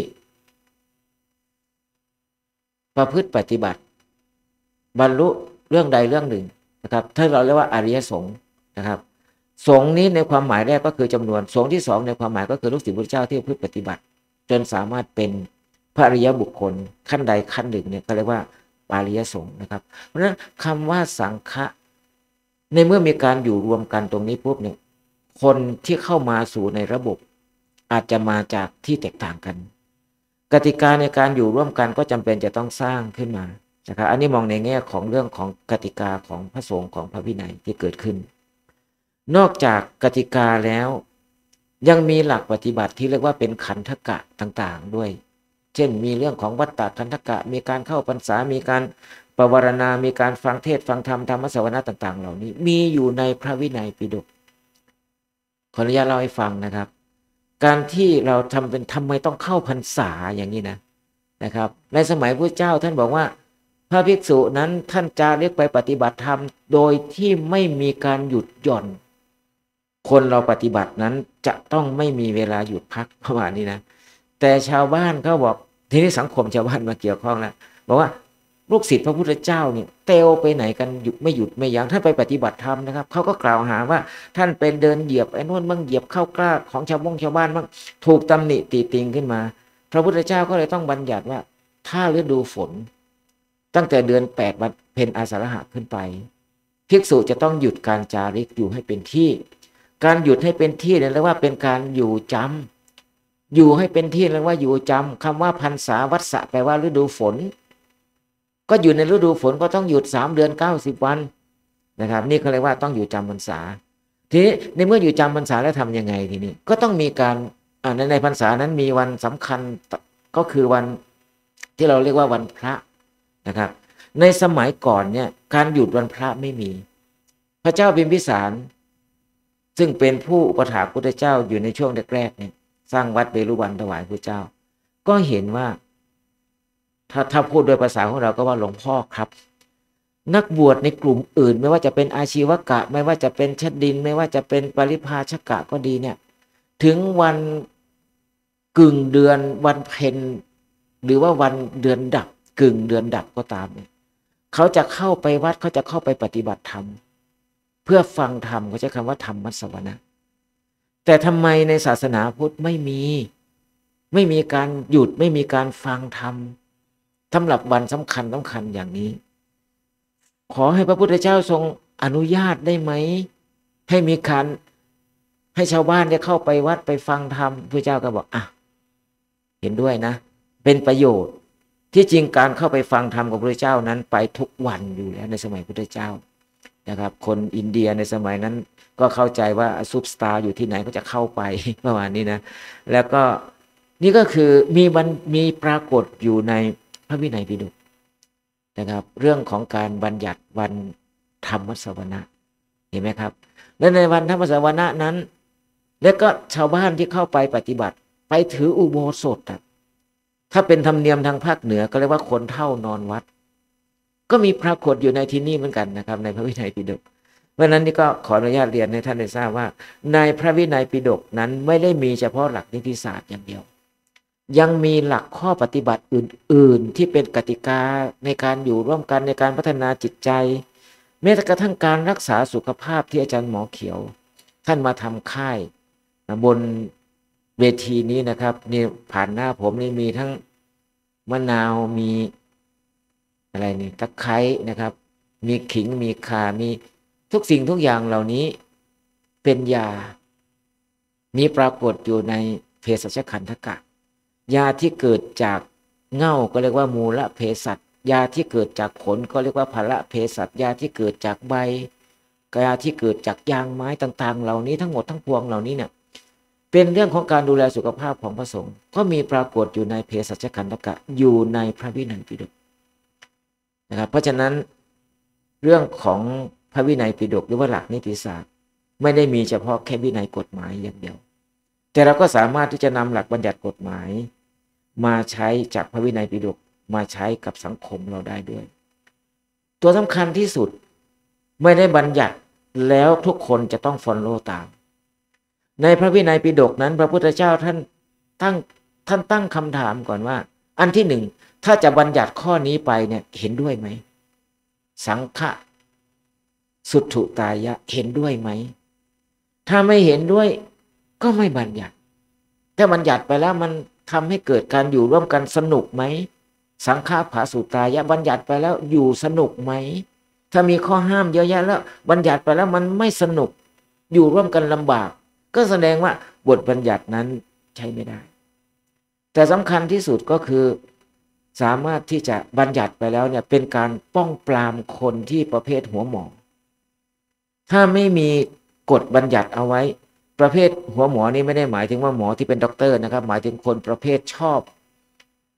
ประพฤติปฏิบัติบรรลุเรื่องใดเรื่องหนึ่งนะครับถ้าเราเรียกว่าอริยสงฆ์นะครับสงฆ์นี้ในความหมายแรกก็คือจำนวนสงฆ์ที่สองในความหมายก็คือลูกศิษย์พระเจ้าที่ประพฤติปฏิบัติจนสามารถเป็นพระอริยบุคคลขั้นใดขั้นหนึ่งเนี่ยก็เรียกว่าอริยสงฆ์นะครับเพราะฉะนั้นคำว่าสังฆะในเมื่อมีการอยู่รวมกันตรงนี้ปุ๊บเนี่ยคนที่เข้ามาสู่ในระบบอาจจะมาจากที่แตกต่างกันกติกาในการอยู่ร่วมกันก็จำเป็นจะต้องสร้างขึ้นมานะครับอันนี้มองในแง่ของเรื่องของกติกาของพระสงฆ์ของพระวินัยที่เกิดขึ้นนอกจากกติกาแล้วยังมีหลักปฏิบัติที่เรียกว่าเป็นขันธกะต่างๆด้วยเช่นมีเรื่องของวัตตะคันธกะมีการเข้าพรรษามีการปวารณามีการฟังเทศฟังธรรมธรรมสวนาต่างๆเหล่านี้มีอยู่ในพระวินัยปิฎกขออนุญาตเล่าให้ฟังนะครับการที่เราทำเป็นทำไมต้องเข้าพรรษาอย่างนี้นะนะครับในสมัยพระเจ้าท่านบอกว่าพระภิกษุนั้นท่านจาริกไปปฏิบัติธรรมโดยที่ไม่มีการหยุดหย่อนคนเราปฏิบัตินั้นจะต้องไม่มีเวลาหยุดพักประมาณนี้นะแต่ชาวบ้านเขาบอกทีนี้สังคมชาวบ้านมาเกี่ยวข้องแล้วบอกว่าลูกศิษย์พระพุทธเจ้าเนี่ยเตลไปไหนกันหยุดไม่หยุดไม่ยั้งท่านไปปฏิบัติธรรมนะครับเขาก็กล่าวหาว่าท่านเป็นเดินเหยียบไอ้นู่นบ้างเหยียบเข้ากล้าของชาวบ้งชาวบ้านบ้างถูกตำหนิตีติงขึ้นมาพระพุทธเจ้าก็เลยต้องบัญญัติว่าถ้าฤดูฝนตั้งแต่เดือนแปดวันเพ็ญอาสาฬหะขึ้นไปภิกษุจะต้องหยุดการจาริกอยู่ให้เป็นที่การหยุดให้เป็นที่เนี่ยเรียกว่าเป็นการอยู่จำอยู่ให้เป็นที่เรียกว่าอยู่จำคำว่าพรรษาวัฏฏะแปลว่าฤดูฝนก็อยู่ในฤดูฝนก็ต้องหยุดสามเดือนเก้าสิบวันนะครับนี่เขาเรียกว่าต้องอยู่จำพรรษาทีนี้ในเมื่ออยู่จำพรรษาแล้วทำยังไงทีนี้ก็ต้องมีการในในพรรษานั้นมีวันสำคัญก็คือวันที่เราเรียกว่าวันพระนะครับในสมัยก่อนเนี่ยการหยุดวันพระไม่มีพระเจ้าพิมพิสารซึ่งเป็นผู้อุปถากพุทธเจ้าอยู่ในช่วงแรกๆเนี่ยสร้างวัดเวรุวันถวายพระเจ้าก็เห็นว่าถ้าถ้าพูดโดยภาษาของเราก็ว่าหลวงพ่อครับนักบวชในกลุ่มอื่นไม่ว่าจะเป็นอาชีวกะไม่ว่าจะเป็นชดินไม่ว่าจะเป็นปริภาชกะก็ดีเนี่ยถึงวันกึ่งเดือนวันเพ็ญหรือว่าวันเดือนดับกึ่งเดือนดับก็ตามเนี่ยเขาจะเข้าไปวัดเขาจะเข้าไปปฏิบัติธรรมเพื่อฟังธรรมเขาใช้คำว่าธรรมสวนะแต่ทำไมในศาสนาพุทธไม่มีไม่มีการหยุดไม่มีการฟังธรรมสำหรับวันสำคัญสำคัญอย่างนี้ขอให้พระพุทธเจ้าทรงอนุญาตได้ไหมให้มีการให้ชาวบ้านได้เข้าไปวัดไปฟังธรรมพระเจ้าก็บอกอ่ะเห็นด้วยนะเป็นประโยชน์ที่จริงการเข้าไปฟังธรรมของพระเจ้านั้นไปทุกวันอยู่แล้วในสมัยพุทธเจ้านะครับคนอินเดียในสมัยนั้นก็เข้าใจว่าซุปสตาร์อยู่ที่ไหนก็จะเข้าไปประมาณนี้นะแล้วก็นี่ก็คือมีมันมีปรากฏอยู่ในพระวินัยปิฎกนะครับเรื่องของการบัญญัติวันธรรมสวนะเห็นไหมครับและในวันธรรมสวนะนั้นแล้วก็ชาวบ้านที่เข้าไปปฏิบัติไปถืออุโบสถถ้าเป็นธรรมเนียมทางภาคเหนือก็เรียกว่าคนเฒ่านอนวัดก็มีปรากฏอยู่ในที่นี่เหมือนกันนะครับในพระวินัยปิฎกเพราะนั้นนี่ก็ขออนุญาตเรียนให้ท่านได้ทราบว่าในพระวินัยปิฎกนั้นไม่ได้มีเฉพาะหลักนิติศาสตร์อย่างเดียวยังมีหลักข้อปฏิบัติอื่นๆที่เป็นกติกาในการอยู่ร่วมกันในการพัฒนาจิตใจแม้กระทั่งการรักษาสุขภาพที่อาจารย์หมอเขียวท่านมาทำค่ายบนเวทีนี้นะครับนี่ผ่านหน้าผมนี่มีทั้งมะนาวมีอะไรนี่ตะไคร้นะครับมีขิงมีข่ามีทุกสิ่งทุกอย่างเหล่านี้เป็นยามีปรากฏอยู่ในเภสัชขันธกะยาที่เกิดจากเง่าก็เรียกว่ามูลเภสัชยาที่เกิดจากผลก็เรียกว่าพละเภสัชยาที่เกิดจากใบยาที่เกิดจากยางไม้ต่างๆเหล่านี้ทั้งหมดทั้งปวงเหล่านี้เนี่ยเป็นเรื่องของการดูแลสุขภาพของพระสงฆ์ก็มีปรากฏอยู่ในเภสัชขันธกะอยู่ในพระวินัยปิฎกนะครับเพราะฉะนั้นเรื่องของพระวินัยปิฎกหรือว่าหลักนิติศาสตร์ไม่ได้มีเฉพาะแค่วินัยกฎหมายอย่างเดียวแต่เราก็สามารถที่จะนำหลักบัญญัติกฎหมายมาใช้จากพระวินัยปิฎกมาใช้กับสังคมเราได้ด้วยตัวสำคัญที่สุดไม่ได้บัญญัติแล้วทุกคนจะต้องฟอลโล่ตามในพระวินัยปิฎกนั้นพระพุทธเจ้าท่านตั้งท่านตั้งคำถามก่อนว่าอันที่หนึ่งถ้าจะบัญญัติข้อนี้ไปเนี่ยเห็นด้วยไหมสังฆะสุทธุตายะเห็นด้วยไหมถ้าไม่เห็นด้วยก็ไม่บัญญัติถ้าบัญญัติไปแล้วมันทำให้เกิดการอยู่ร่วมกันสนุกไหมสังฆาผาสุตายะบัญญัติไปแล้วอยู่สนุกไหมถ้ามีข้อห้ามเยอะแยะแล้วบัญญัติไปแล้วมันไม่สนุกอยู่ร่วมกันลำบากก็แสดงว่าบทบัญญัตินั้นใช้ไม่ได้แต่สำคัญที่สุดก็คือสามารถที่จะบัญญัติไปแล้วเนี่ยเป็นการป้องปรามคนที่ประเภทหัวหมอถ้าไม่มีกฎบัญญัติเอาไว้ประเภทหัวหมอนี่ไม่ได้หมายถึงว่าหมอที่เป็นด็อกเตอร์นะครับหมายถึงคนประเภทชอบ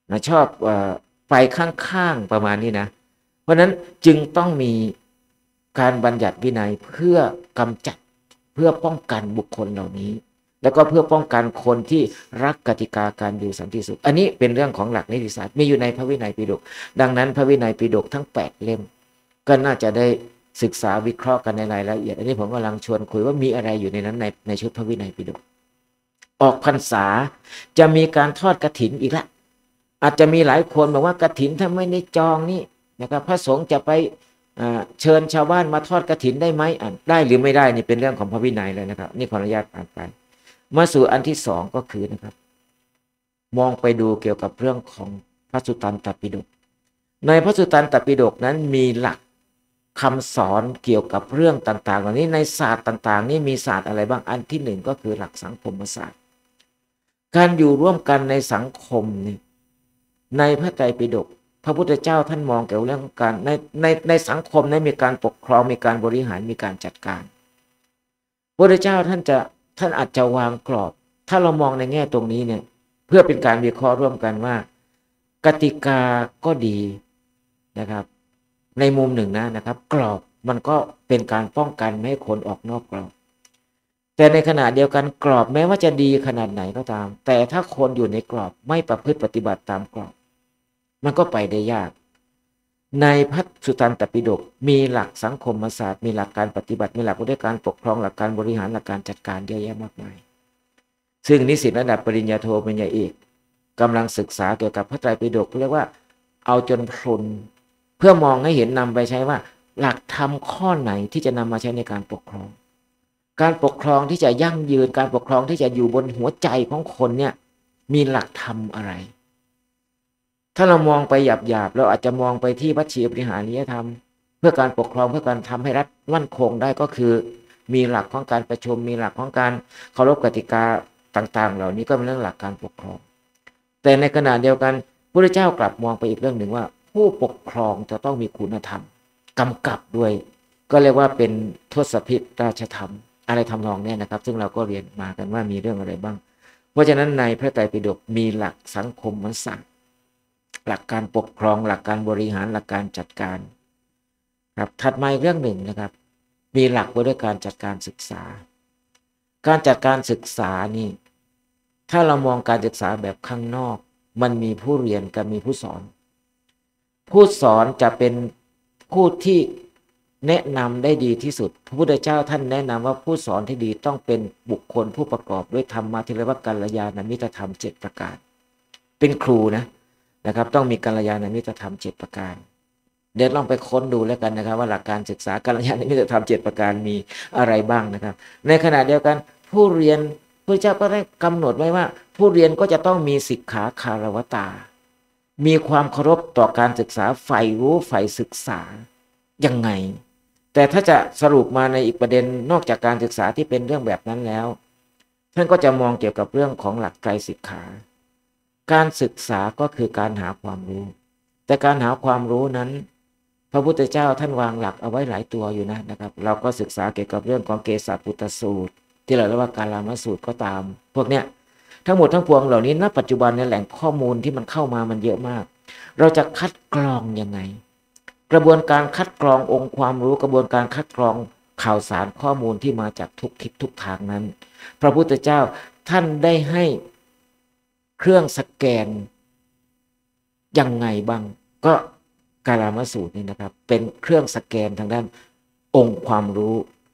นะชอบเอ่อไปข้างๆประมาณนี้นะเพราะฉะนั้นจึงต้องมีการบัญญัติวินัยเพื่อกำจัดเพื่อป้องกันบุคคลเหล่านี้แล้วก็เพื่อป้องกันคนที่รักกติกาการอยู่สันติสุขอันนี้เป็นเรื่องของหลักนิติศาสตร์มีอยู่ในพระวินัยปิฎกดังนั้นพระวินัยปิฎกทั้งแปดเล่มก็น่าจะได้ศึกษาวิเคราะห์กันในรายละเอียดอันนี้ผมกำลังชวนคุยว่ามีอะไรอยู่ในนั้นในในชุดพระวินัยปิฎกออกพรรษาจะมีการทอดกฐินอีกละอาจจะมีหลายคนบอกว่ากฐินถ้าไม่ได้จองนี่นะครับพระสงฆ์จะไปเชิญชาวบ้านมาทอดกฐินได้ไหมอ่ะได้หรือไม่ได้นี่เป็นเรื่องของพระวินัยเลยนะครับนี่ขออนุญาตอ่านไปมาสู่อันที่สองก็คือนะครับมองไปดูเกี่ยวกับเรื่องของพระสุตตันตปิฎกในพระสุตตันตปิฎกนั้นมีหลักคำสอนเกี่ยวกับเรื่องต่างๆเหล่านี้ในศาสตร์ต่างๆนี่มีศาสตร์อะไรบ้างอันที่หนึ่งก็คือหลักสังคมศาสตร์การอยู่ร่วมกันในสังคมนี่ในพระไตรปิฎกพระพุทธเจ้าท่านมองเกี่ยวกับเรื่องการในในในสังคมนั้นมีการปกครองมีการบริหารมีการจัดการพระพุทธเจ้าท่านจะท่านอาจจะวางกรอบถ้าเรามองในแง่ตรงนี้เนี่ยเพื่อเป็นการวิเคราะห์ร่วมกันว่ากติกาก็ดีนะครับในมุมหนึ่งนะนะครับกรอบมันก็เป็นการป้องกันไม่ให้คนออกนอกกรอบแต่ในขณะเดียวกันกรอบแม้ว่าจะดีขนาดไหนก็ตามแต่ถ้าคนอยู่ในกรอบไม่ประพฤติปฏิบัติตามกรอบมันก็ไปได้ยากในพระสุตตันตปิฎกมีหลักสังคมศาสตร์มีหลักการปฏิบัติมีหลักด้วยการปกครองหลักการบริหารหลักการจัดการเยอะแยะมากมายซึ่งนิสิตระดับปริญญาโทปริญญาเอกกำลังศึกษาเกี่ยวกับพระไตรปิฎกเรียกว่าเอาจนพรุนเพื่อมองให้เห็นนำไปใช้ว่าหลักธรรมข้อไหนที่จะนำมาใช้ในการปกครองการปกครองที่จะยั่งยืนการปกครองที่จะอยู่บนหัวใจของคนเนี่ยมีหลักธรรมอะไรถ้าเรามองไปหยาบๆเราอาจจะมองไปที่วัชชีบริหาริยธรรมเพื่อการปกครองเพื่อการทำให้รัฐมั่นคงได้ก็คือมีหลักของการประชุมมีหลักของการเคารพกติกาต่างๆเหล่านี้ก็เป็นเรื่องหลักการปกครองแต่ในขณะเดียวกันพระพุทธเจ้ากลับมองไปอีกเรื่องหนึ่งว่าผู้ปกครองจะต้องมีคุณธรรมกำกับด้วยก็เรียกว่าเป็นทศพิธราชธรรมอะไรทำนองนี้นะครับซึ่งเราก็เรียนมากันว่ามีเรื่องอะไรบ้างเพราะฉะนั้นในพระไตรปิฎกมีหลักสังคมศาสตร์หลักการปกครองหลักการบริหารหลักการจัดการครับถัดมาอีกเรื่องหนึ่งนะครับมีหลักไว้ด้วยการจัดการศึกษาการจัดการศึกษานี่ถ้าเรามองการศึกษาแบบข้างนอกมันมีผู้เรียนกับมีผู้สอนผู้สอนจะเป็นผู้ที่แนะนำได้ดีที่สุดพระพุทธเจ้าท่านแนะนำว่าผู้สอนที่ดีต้องเป็นบุคคลผู้ประกอบด้วยธรรมะที่เรียกว่ากัลยาณมิตรธรรมเจ็ดประการเป็นครูนะนะครับต้องมีกัลยาณมิตรธรรมเจ็ดประการเดี๋ยวลองไปค้นดูแล้วกันนะครับว่าหลักการศึกษากัลยาณมิตรธรรมเจ็ดประการมีอะไรบ้างนะครับในขณะเดียวกันผู้เรียนพระเจ้าก็ได้กำหนดไว้ว่าผู้เรียนก็จะต้องมีสิกขาคารวตามีความเคารพต่อการศึกษาใฝ่รู้ใฝ่ศึกษายังไงแต่ถ้าจะสรุปมาในอีกประเด็นนอกจากการศึกษาที่เป็นเรื่องแบบนั้นแล้วท่านก็จะมองเกี่ยวกับเรื่องของหลักไตรสิกขาการศึกษาก็คือการหาความรู้แต่การหาความรู้นั้นพระพุทธเจ้าท่านวางหลักเอาไว้หลายตัวอยู่นะนะครับเราก็ศึกษาเกี่ยวกับเรื่องของเกสาปุตตสูตรที่เราเรียกว่าการามสูตรก็ตามพวกเนี้ยทั้งหมดทั้งปวงเหล่านี้ณปัจจุบันในแหล่งข้อมูลที่มันเข้ามามันเยอะมากเราจะคัดกรองยังไงกระบวนการคัดกรององค์ความรู้กระบวนการคัดกรองข่าวสารข้อมูลที่มาจากทุกทิศทุกทางนั้นพระพุทธเจ้าท่านได้ให้เครื่องสแกนยังไงบ้างก็กาลามสูตรนี่นะครับเป็นเครื่องสแกนทางด้านองค์ความรู้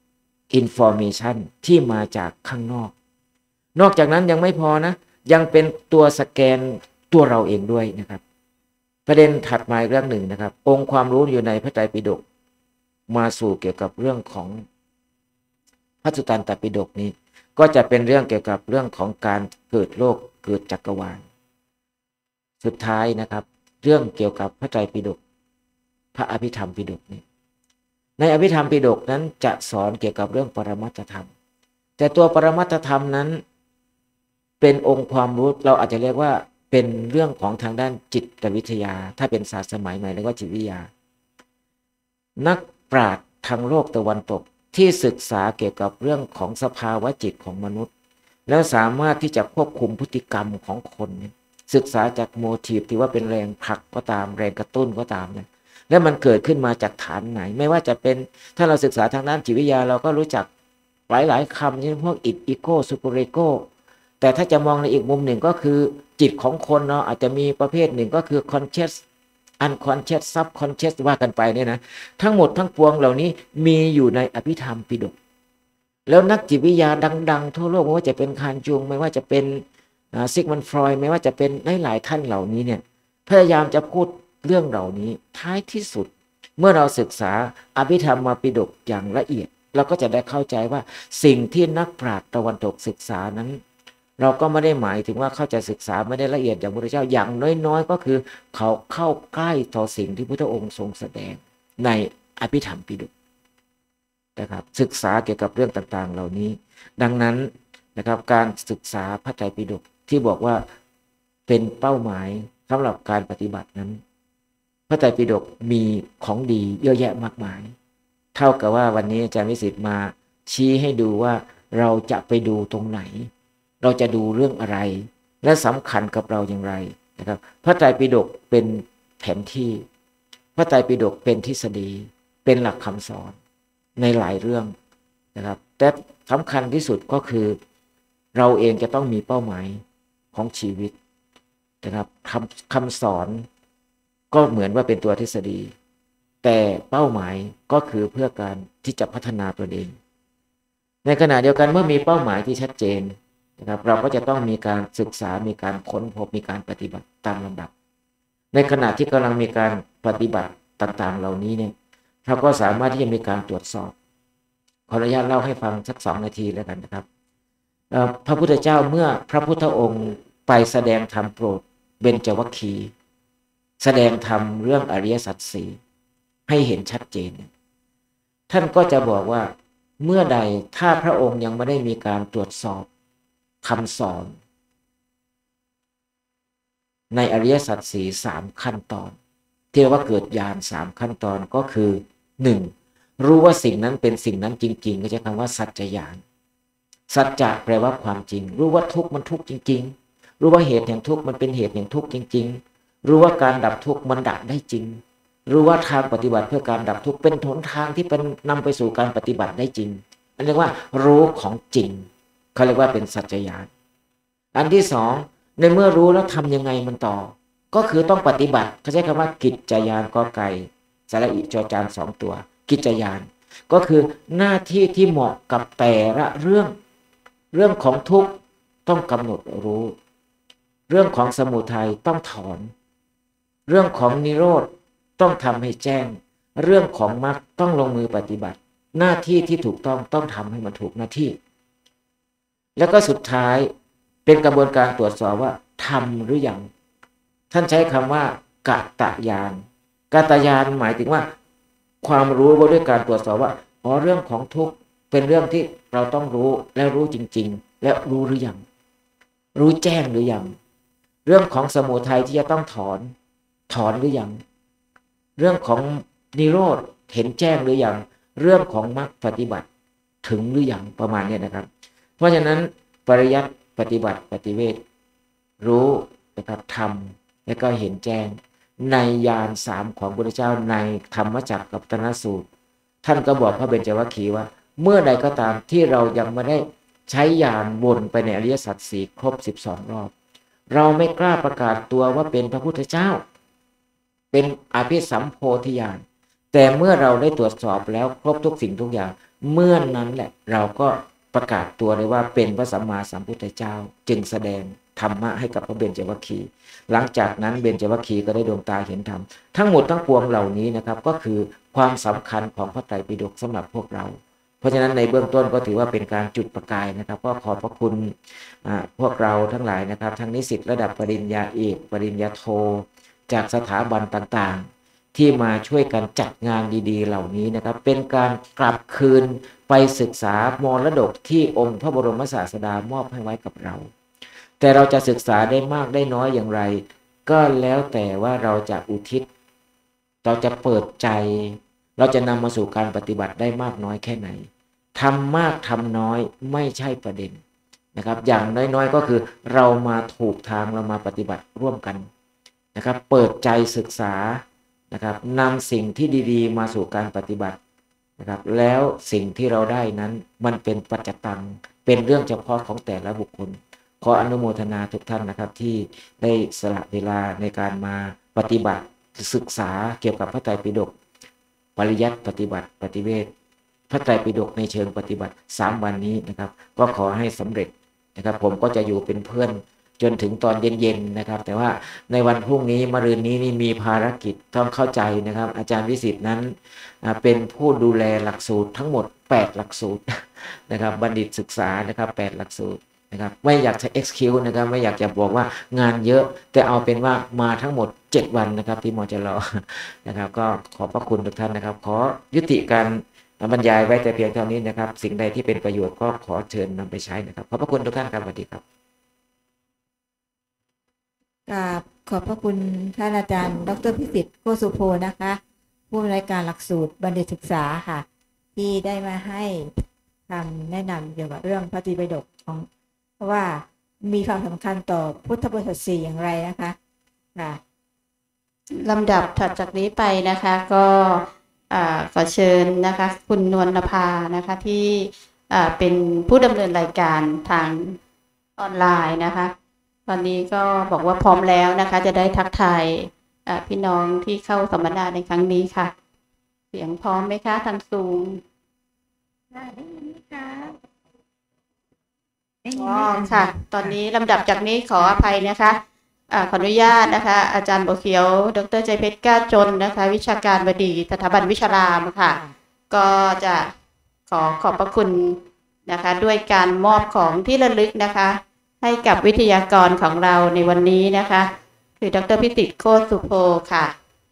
information ที่มาจากข้างนอกนอกจากนั้นยังไม่พอนะยังเป็นตัวสแกนตัวเราเองด้วยนะครับประเด็นถัดมาอีกเรื่องหนึ่งนะครับองค์ความรู้อยู่ในพระไตรปิฎกมาสู่เกี่ยวกับเรื่องของพระสุตตันตปิฎกนี้ก็จะเป็นเรื่องเกี่ยวกับเรื่องของการเกิดโลกเกิดจักรวาลสุดท้ายนะครับเรื่องเกี่ยวกับพระไตรปิฎกพระอภิธรรมปิฎกนี้ในอภิธรรมปิฎกนั้นจะสอนเกี่ยวกับเรื่องปรมัตถธรรมแต่ตัวปรมัตถธรรมนั้นเป็นองค์ความรู้เราอาจจะเรียกว่าเป็นเรื่องของทางด้านจิตวิทยาถ้าเป็นศาสตร์สมัยใหม่เรียกว่าจิตวิทยานักปราชญ์ทางโลกตะวันตกที่ศึกษาเกี่ยวกับเรื่องของสภาวะจิตของมนุษย์แล้วสามารถที่จะควบคุมพฤติกรรมของคนศึกษาจากโมทีฟที่ว่าเป็นแรงผลักก็ตามแรงกระตุ้นก็ตามเนี่ยแล้วมันเกิดขึ้นมาจากฐานไหนไม่ว่าจะเป็นถ้าเราศึกษาทางด้านจิตวิทยาเราก็รู้จักหลายๆคำเช่นพวกอิดอีโก้ซูเปอร์อีโก้แต่ถ้าจะมองในอีกมุมหนึ่งก็คือจิตของคนเนาะอาจจะมีประเภทหนึ่งก็คือ conscious unconscious subconscious ว่ากันไปเนี่ยนะทั้งหมดทั้งปวงเหล่านี้มีอยู่ในอภิธรรมปิฎกแล้วนักจิตวิทยาดังๆทั่วโลกไม่ว่าจะเป็นคาร์ล จุงไม่ว่าจะเป็นซิกมันด์ ฟรอยด์ไม่ว่าจะเป็นหลายๆท่านเหล่านี้เนี่ยพยายามจะพูดเรื่องเหล่านี้ท้ายที่สุดเมื่อเราศึกษาอภิธรรมปิฎกอย่างละเอียดเราก็จะได้เข้าใจว่าสิ่งที่นักปราชญ์ตะวันตกศึกษานั้นเราก็ไม่ได้หมายถึงว่าเขาจะศึกษาไม่ได้ละเอียดอย่างพระพุทธเจ้าอย่างน้อยๆก็คือเขาเข้าใกล้ต่อสิ่งที่พระพุทธองค์ทรงแสดงในอภิธรรมปิฎกนะครับศึกษาเกี่ยวกับเรื่องต่างๆเหล่านี้ดังนั้นนะครับการศึกษาพระไตรปิฎกที่บอกว่าเป็นเป้าหมายสำหรับการปฏิบัตินั้นพระไตรปิฎกมีของดีเยอะแยะมากมายเท่ากับว่าวันนี้อาจารย์วิสิทธิ์มาชี้ให้ดูว่าเราจะไปดูตรงไหนเราจะดูเรื่องอะไรและสำคัญกับเราอย่างไรนะครับพระไตรปิฎกเป็นแผนที่พระไตรปิฎกเป็นทฤษฎีเป็นหลักคำสอนในหลายเรื่องนะครับแต่สำคัญที่สุดก็คือเราเองจะต้องมีเป้าหมายของชีวิตนะครับคำคำสอนก็เหมือนว่าเป็นตัวทฤษฎีแต่เป้าหมายก็คือเพื่อการที่จะพัฒนาตัวเองในขณะเดียวกันเมื่อมีเป้าหมายที่ชัดเจนนะครับเราก็จะต้องมีการศึกษามีการค้นพบมีการปฏิบัติตามลำดับในขณะที่กำลังมีการปฏิบัติต่างๆเหล่านี้เนี่ยเราก็สามารถที่จะมีการตรวจสอบขออนุญาตเล่าให้ฟังสักสองนาทีแล้วกันนะครับพระพุทธเจ้าเมื่อพระพุทธองค์ไปแสดงธรรมโปรดเบญจวัคคีย์แสดงธรรมเรื่องอริยสัจสี่ให้เห็นชัดเจนท่านก็จะบอกว่าเมื่อใดถ้าพระองค์ยังไม่ได้มีการตรวจสอบคำสอนในอริยสัจสี่สามขั้นตอนที่เรียกว่าเกิดญาณสามขั้นตอนก็คือหนึ่งรู้ว่าสิ่งนั้นเป็นสิ่งนั้นจริงๆก็ใช้คำว่าสัจจญาณสัจจะแปลว่าความจริงรู้ว่าทุกข์มันทุกข์จริงๆรู้ว่าเหตุแห่งทุกข์มันเป็นเหตุแห่งทุกข์จริงๆรู้ว่าการดับทุกข์มันดับได้จริงรู้ว่าทางปฏิบัติเพื่อการดับทุกข์เป็นหนทางที่เป็นนำไปสู่การปฏิบัติได้จริงอันเรียกว่ารู้ของจริงเขาเรียกว่าเป็นสัจจญาณอันที่สองในเมื่อรู้แล้วทำยังไงมันต่อก็คือต้องปฏิบัติเขาใช้คำว่ากิจจญาณกอไก่สระอิจอจานสองตัวกิจญาณก็คือหน้าที่ที่เหมาะกับแต่ละเรื่องเรื่องของทุกข์ต้องกำหนดรู้เรื่องของสมุทัยต้องถอนเรื่องของนิโรธต้องทำให้แจ้งเรื่องของมรรคต้องลงมือปฏิบัติหน้าที่ที่ถูกต้องต้องทำให้มันถูกหน้าที่แล้วก็สุดท้ายเป็นกระบวนการตรวจสอบว่าทำหรือยังท่านใช้คำว่ากตญาณกตญาณหมายถึงว่าความรู้ว่าด้วยการตรวจสอบว่าอ๋อเรื่องของทุกข์เป็นเรื่องที่เราต้องรู้และรู้จริงๆและรู้หรือยังรู้แจ้งหรือยังเรื่องของสมุทัยที่จะต้องถอนถอนหรือยังเรื่องของนิโรธเห็นแจ้งหรือยังเรื่องของมรรคปฏิบัติถึงหรือยังประมาณนี้นะครับเพราะฉะนั้นปริยัติปฏิบัติปฏิเวทรู้นะครับทำและก็เห็นแจ้งในญาณสามของพระพุทธเจ้าในธรรมจักรกัปตนสูตรท่านก็บอกพระเบญจวัคคีย์ว่าเมื่อใดก็ตามที่เรายังไม่ได้ใช้ญาณวนไปในอริยสัจสี่ครบสิบสองรอบเราไม่กล้าประกาศตัวว่าเป็นพระพุทธเจ้าเป็นอภิสัมโพธิญาณแต่เมื่อเราได้ตรวจสอบแล้วครบทุกสิ่งทุกอย่างเมื่อนั้นแหละเราก็ประกาศตัวเลยว่าเป็นพระสัมมาสัมพุทธเจ้าจึงแสดงธรรมะให้กับพระเบญจวัคคีย์หลังจากนั้นเบญจวัคคีย์ก็ได้ดวงตาเห็นธรรมทั้งหมดทั้งปวงเหล่านี้นะครับก็คือความสำคัญของพระไตรปิฎกสำหรับพวกเราเพราะฉะนั้นในเบื้องต้นก็ถือว่าเป็นการจุดประกายนะครับก็ขอบพระคุณพวกเราทั้งหลายนะครับทั้งนิสิตระดับปริญญาเอกปริญญาโทจากสถาบันต่างๆที่มาช่วยกันจัดงานดีๆเหล่านี้นะครับเป็นการกลับคืนไปศึกษามรดกที่องค์พระบรมศาสดามอบให้ไว้กับเราแต่เราจะศึกษาได้มากได้น้อยอย่างไรก็แล้วแต่ว่าเราจะอุทิศเราจะเปิดใจเราจะนำมาสู่การปฏิบัติได้มากน้อยแค่ไหนทำมากทำน้อยไม่ใช่ประเด็นนะครับอย่างน้อยๆก็คือเรามาถูกทางเรามาปฏิบัติร่วมกันนะครับเปิดใจศึกษานะครับนำสิ่งที่ดีๆมาสู่การปฏิบัตินะครับแล้วสิ่งที่เราได้นั้นมันเป็นปัจจตังเป็นเรื่องเฉพาะของแต่ละบุคคลขออนุโมทนาทุกท่านนะครับที่ได้สละเวลาในการมาปฏิบัติศึกษาเกี่ยวกับพระไตรปิฎกปริยัติปฏิบัติปฏิเวทพระไตรปิฎกในเชิงปฏิบัติสามวันนี้นะครับก็ขอให้สำเร็จนะครับผมก็จะอยู่เป็นเพื่อนจนถึงตอนเย็นๆนะครับแต่ว่าในวันพรุ่งนี้มะรืนนี้นี่มีภารกิจต้องเข้าใจนะครับอาจารย์วิสิทธิ์นั้นเป็นผู้ดูแลหลักสูตรทั้งหมดแปดหลักสูตรนะครับบัณฑิตศึกษานะครับแปดหลักสูตรนะครับไม่อยากจะ excuse นะครับไม่อยากจะบอกว่างานเยอะแต่เอาเป็นว่ามาทั้งหมดเจ็ดวันนะครับที่มจรนะครับก็ขอบพระคุณทุกท่านนะครับขอยุติการบรรยายไว้แต่เพียงเท่านี้นะครับสิ่งใดที่เป็นประโยชน์ก็ขอเชิญนำไปใช้นะครับขอบพระคุณทุกท่านครับสวัสดีครับกราบขอบพระคุณท่านอาจารย์ดรพิสิทธิ์โกสุโพนะคะผู้อำนวยการหลักสูตรบัณฑิตศึกษาค่ะที่ได้มาให้คำแนะนำเกี่ยวกับเรื่องพระไตรปิฎกของเพราะว่ามีความสำคัญต่อพุทธบริษัทสี่อย่างไรนะคะค่ะลำดับถัดจากนี้ไปนะคะก็ขอเชิญนะคะคุณนวลนภานะคะที่เป็นผู้ดำเนินรายการทางออนไลน์นะคะตอนนี้ก็บอกว่าพร้อมแล้วนะคะจะได้ทักทายพี่น้องที่เข้าสัมมนาในครั้งนี้ค่ะเสียงพร้อมไหมคะทางซูมได้ยินไหมคะอ๋อค่ะตอนนี้ลำดับจากนี้ขออภัยนะคะขออนุญาตนะคะอาจารย์บัวเขียวดรใจเพชรกล้าจนนะคะวิชาการบดีสถาบันวิชารามค่ะก็จะขอขอบพระคุณนะคะด้วยการมอบของที่ระลึกนะคะให้กับวิทยากรของเราในวันนี้นะคะคือดรพิสิทธิ์โคตรสุโพค่ะ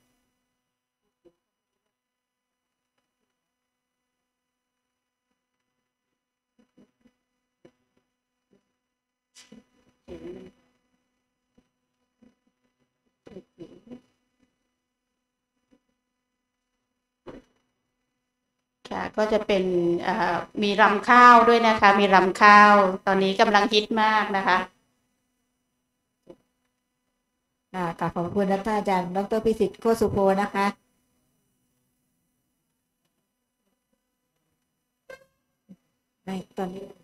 ค่ะก็จะเป็นมีรำข้าวด้วยนะคะมีรำข้าวตอนนี้กำลังฮิตมากนะคะค่ะขอบคุณท่านอาจารย์ดรพิสิทธิ์โคตรสุโพนะคะในตอนนี้